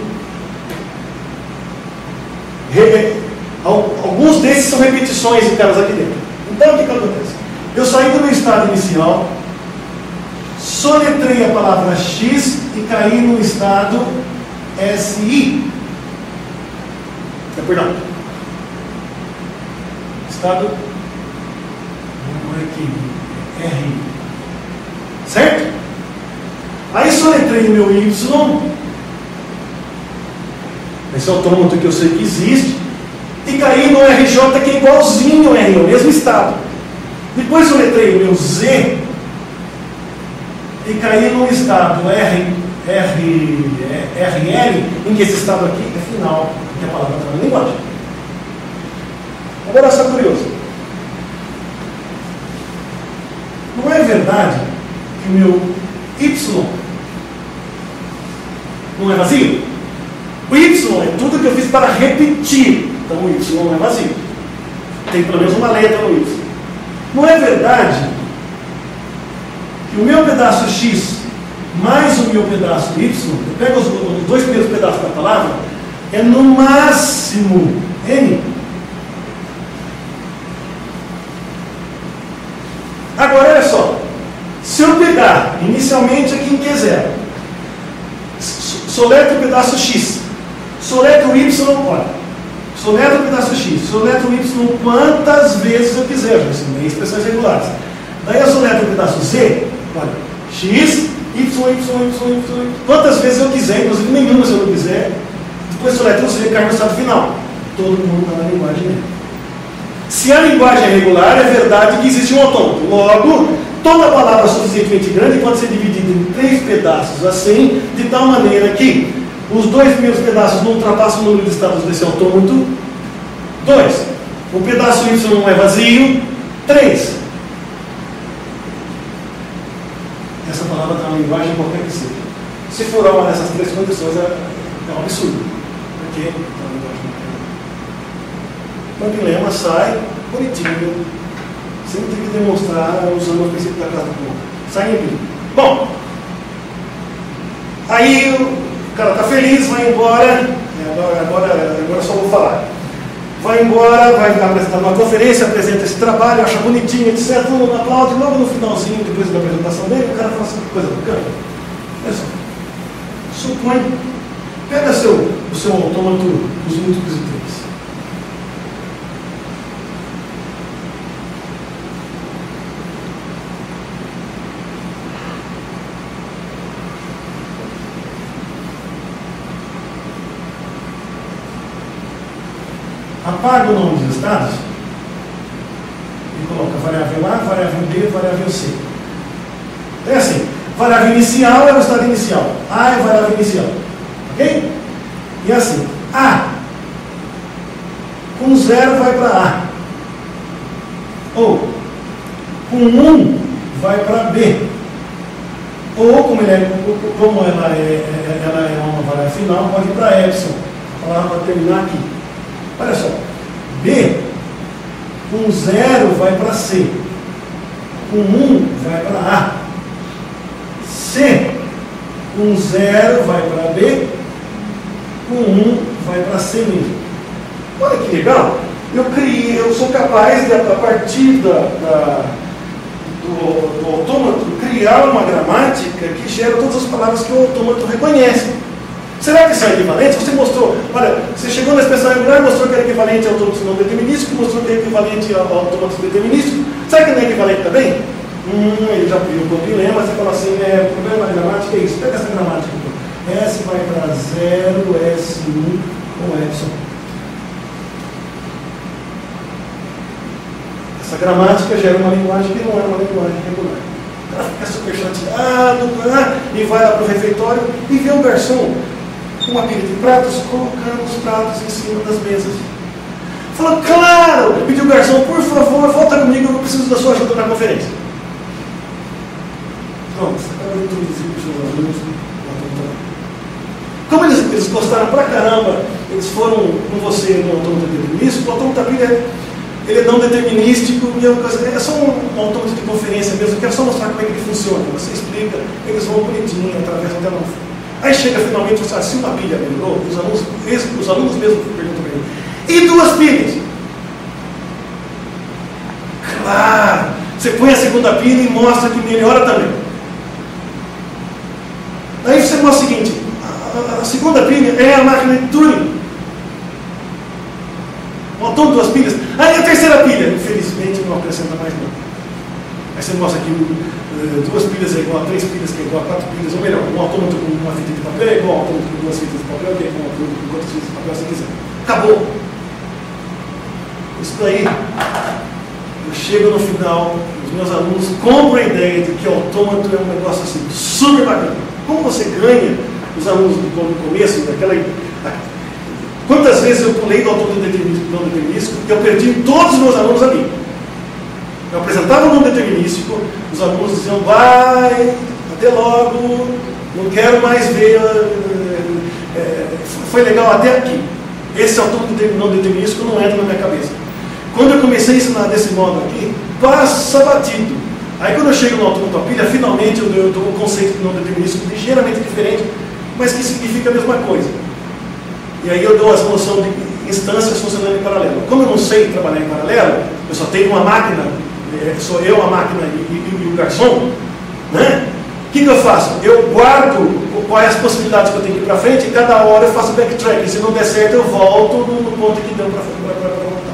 Speaker 3: Alguns desses são repetições internas aqui dentro. Então o que acontece? Eu saí do meu estado inicial, soletrei a palavra X e caí no estado SI. Perdão. Estado aqui, R. Certo? Aí soletrei o meu Y, esse autômato que eu sei que existe, e caí no RJ que é igualzinho ao R, o mesmo estado. Depois soletrei o meu Z e caí no estado RL, em que esse estado aqui é final, que a palavra está na linguagem. Agora só curioso. verdade que o meu Y não é vazio? O Y é tudo que eu fiz para repetir. Então o Y não é vazio. Tem pelo menos uma letra no Y. Não é verdade que o meu pedaço X mais o meu pedaço Y, eu pego os dois primeiros pedaços da palavra, é no máximo N? Agora olha só, se eu pegar inicialmente aqui em Q0, soletra o pedaço X, soletra o Y, olha, soletra o pedaço X, soletra o Y quantas vezes eu quiser, já ensinei expressões regulares. Daí eu soletro o pedaço Z, olha, X, Y, quantas vezes eu quiser, inclusive nenhuma se eu não quiser. Depois soletro o Z, cai no estado final. Todo mundo está na linguagem dele. Se a linguagem é regular, é verdade que existe um autômato. Logo, toda palavra suficientemente grande pode ser dividida em 3 pedaços, assim, de tal maneira que os 2 primeiros pedaços não ultrapassam o número de estados desse autômato. 2. O pedaço Y não é vazio. 3. Essa palavra está na linguagem qualquer que seja. Se for uma dessas 3 condições, é um absurdo. Porque está na linguagem qualquer. O dilema sai bonitinho. Sempre tem que demonstrar usando o princípio da casa do povo. Sai em bem. Bom, aí o cara está feliz, vai embora. Agora só vou falar. Vai embora, vai apresentar uma conferência, apresenta esse trabalho, acha bonitinho, etc. Todo mundo aplaude, logo no finalzinho, depois da apresentação dele, o cara fala assim, que coisa bacana. Olha só. Supõe, pega o seu autômato, os múltiplos e 3. Apaga o nome dos estados e coloca variável A, variável B, variável C. Então é assim, variável inicial é o estado inicial, A é a variável inicial, ok? E assim, A com 0 vai para A, ou com 1 vai para B, ou como ela é uma variável final, pode ir para epsilon. A palavra vai terminar aqui. Olha só, B com 0 vai para C, com 1 vai para A, C com 0 vai para B, com 1 vai para C mesmo. Olha que legal, eu sou capaz de, a partir do autômato, criar uma gramática que gera todas as palavras que o autômato reconhece. Será que isso é equivalente? Você mostrou, olha, você chegou na expressão regular, mostrou que era equivalente ao autômato não determinístico, mostrou que é equivalente ao autômato determinístico. Será que não é equivalente também? Ele já viu o dilema, você fala assim, o problema da gramática é isso. Pega essa gramática aqui. S vai para 0, S1 com epsilon. Essa gramática gera uma linguagem que não é uma linguagem regular. O cara fica super chateado, e vai lá para o refeitório e vê o garçom com uma pilha de pratos, colocando os pratos em cima das mesas. Falou, claro! Pediu o garçom, por favor, volta comigo, eu preciso da sua ajuda na conferência. Pronto, você acaba de introduzir para os seus alunos. Como eles gostaram pra caramba, eles foram com você no autômato determinístico, o autômato da pilha ele é não determinístico, é só um autômato de conferência mesmo, eu quero só mostrar como é que ele funciona. Você explica, eles vão bonitinho, através da tela. Aí chega finalmente, você sabe, se uma pilha melhorou, os alunos mesmos perguntam para ele, e 2 pilhas? Claro! Você põe a segunda pilha e mostra que melhora também. Aí você mostra o seguinte, a segunda pilha é a máquina de Turing. Um autômato, 2 pilhas. Aí a terceira pilha, infelizmente não acrescenta mais não. Aí você mostra que 2 pilhas é igual a 3 pilhas, que é igual a 4 pilhas, ou melhor, um autômato com uma fita de papel é igual a um autômato com 2 fitas de papel, que é igual a um autômato com quantas fitas de papel você quiser. Acabou. Isso daí, eu chego no final, os meus alunos compram a ideia de que o autômato é um negócio assim, super bacana. Como você ganha os alunos no começo, daquela... Quantas vezes eu pulei do autômato não determinístico e eu perdi todos os meus alunos ali. Eu apresentava o nome determinístico, os alunos diziam, vai, até logo, não quero mais ver, foi legal até aqui. Esse autônomo não determinístico não entra na minha cabeça. Quando eu comecei a ensinar desse modo aqui, passa batido. Aí quando eu chego no autônomo topilha, finalmente eu dou um conceito de não determinístico ligeiramente diferente, mas que significa a mesma coisa. E aí eu dou a solução de instâncias funcionando em paralelo. Como eu não sei trabalhar em paralelo, eu só tenho uma máquina, sou eu a máquina e o garçom, né? O que eu faço? Eu guardo quais as possibilidades que eu tenho que ir para frente e cada hora eu faço backtrack. Se não der certo, eu volto no ponto que deu para voltar.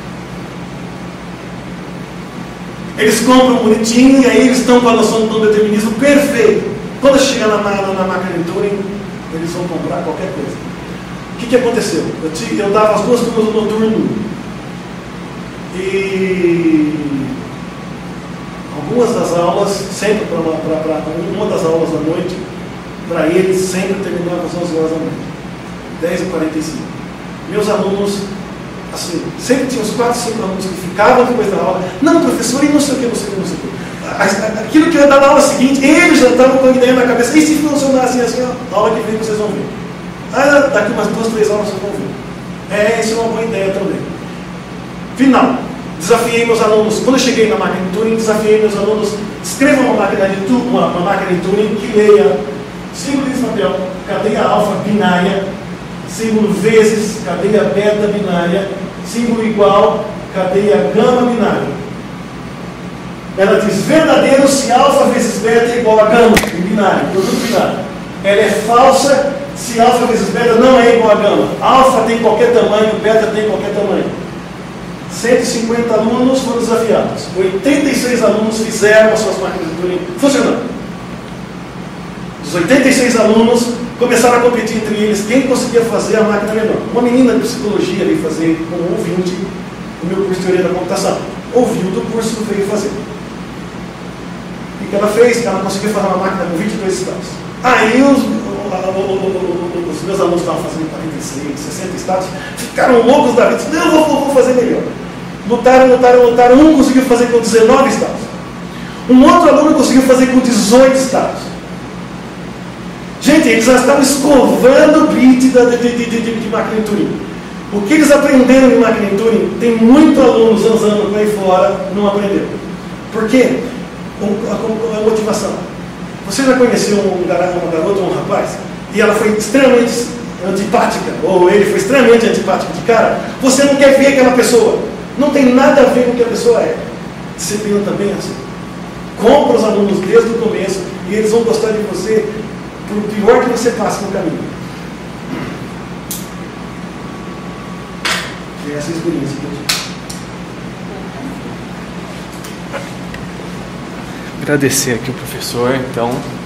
Speaker 3: Eles compram bonitinho e aí eles estão com a noção do determinismo perfeito. Quando chegar na máquina de Turing, eles vão comprar qualquer coisa. O que aconteceu? Eu dava as 2 turmas do noturno e algumas das aulas, sempre para uma das aulas da noite, para eles sempre terminava às 11 horas da noite, 10h45. Meus alunos, assim, sempre tinha uns 4, 5 alunos que ficavam depois da aula, não, professor, e não sei o que, não sei o que, não sei o que. Aquilo que eu ia dar na aula seguinte, eles já estavam com a ideia na cabeça, e se funcionar assim, ó, a aula que vem vocês vão ver. Daqui umas 2, 3 aulas vocês vão ver. Isso é uma boa ideia também. Final. Desafiei meus alunos, quando eu cheguei na máquina de Turing, desafiei meus alunos, escrevam uma máquina de Turing que leia símbolo de papel, cadeia alfa binária, símbolo vezes, cadeia beta binária, símbolo igual, cadeia gama binária. Ela diz verdadeiro se alfa vezes beta é igual a gama, em binário, produto binário. Ela é falsa se alfa vezes beta não é igual a gama. Alfa tem qualquer tamanho, beta tem qualquer tamanho. 150 alunos foram desafiados. 86 alunos fizeram as suas máquinas de Turing funcionando. Os 86 alunos começaram a competir entre eles quem conseguia fazer a máquina menor. Uma menina de psicologia veio fazer como ouvinte o meu curso de teoria da computação. Ouviu do curso e veio fazer. O que ela fez? Ela conseguiu fazer uma máquina com 22 estados. Aí os meus alunos estavam fazendo 46, 60 estados, ficaram loucos da vida. Não, eu vou fazer melhor. Lutaram. Um conseguiu fazer com 19 estados. Um outro aluno conseguiu fazer com 18 estados. Gente, eles já estavam escovando o bit de máquina de Turing. O que eles aprenderam em máquina de Turing, tem muitos alunos zanzando por aí fora, não aprenderam. Por quê? A motivação. Você já conheceu uma garota ou um rapaz? E ela foi extremamente antipática, ou ele foi extremamente antipático de cara? Você não quer ver aquela pessoa. Não tem nada a ver com o que a pessoa é. Disciplina também é assim. Compra os alunos desde o começo e eles vão gostar de você por pior que você passe no caminho. E essa é a experiência que eu tive.
Speaker 2: Agradecer aqui o professor, então.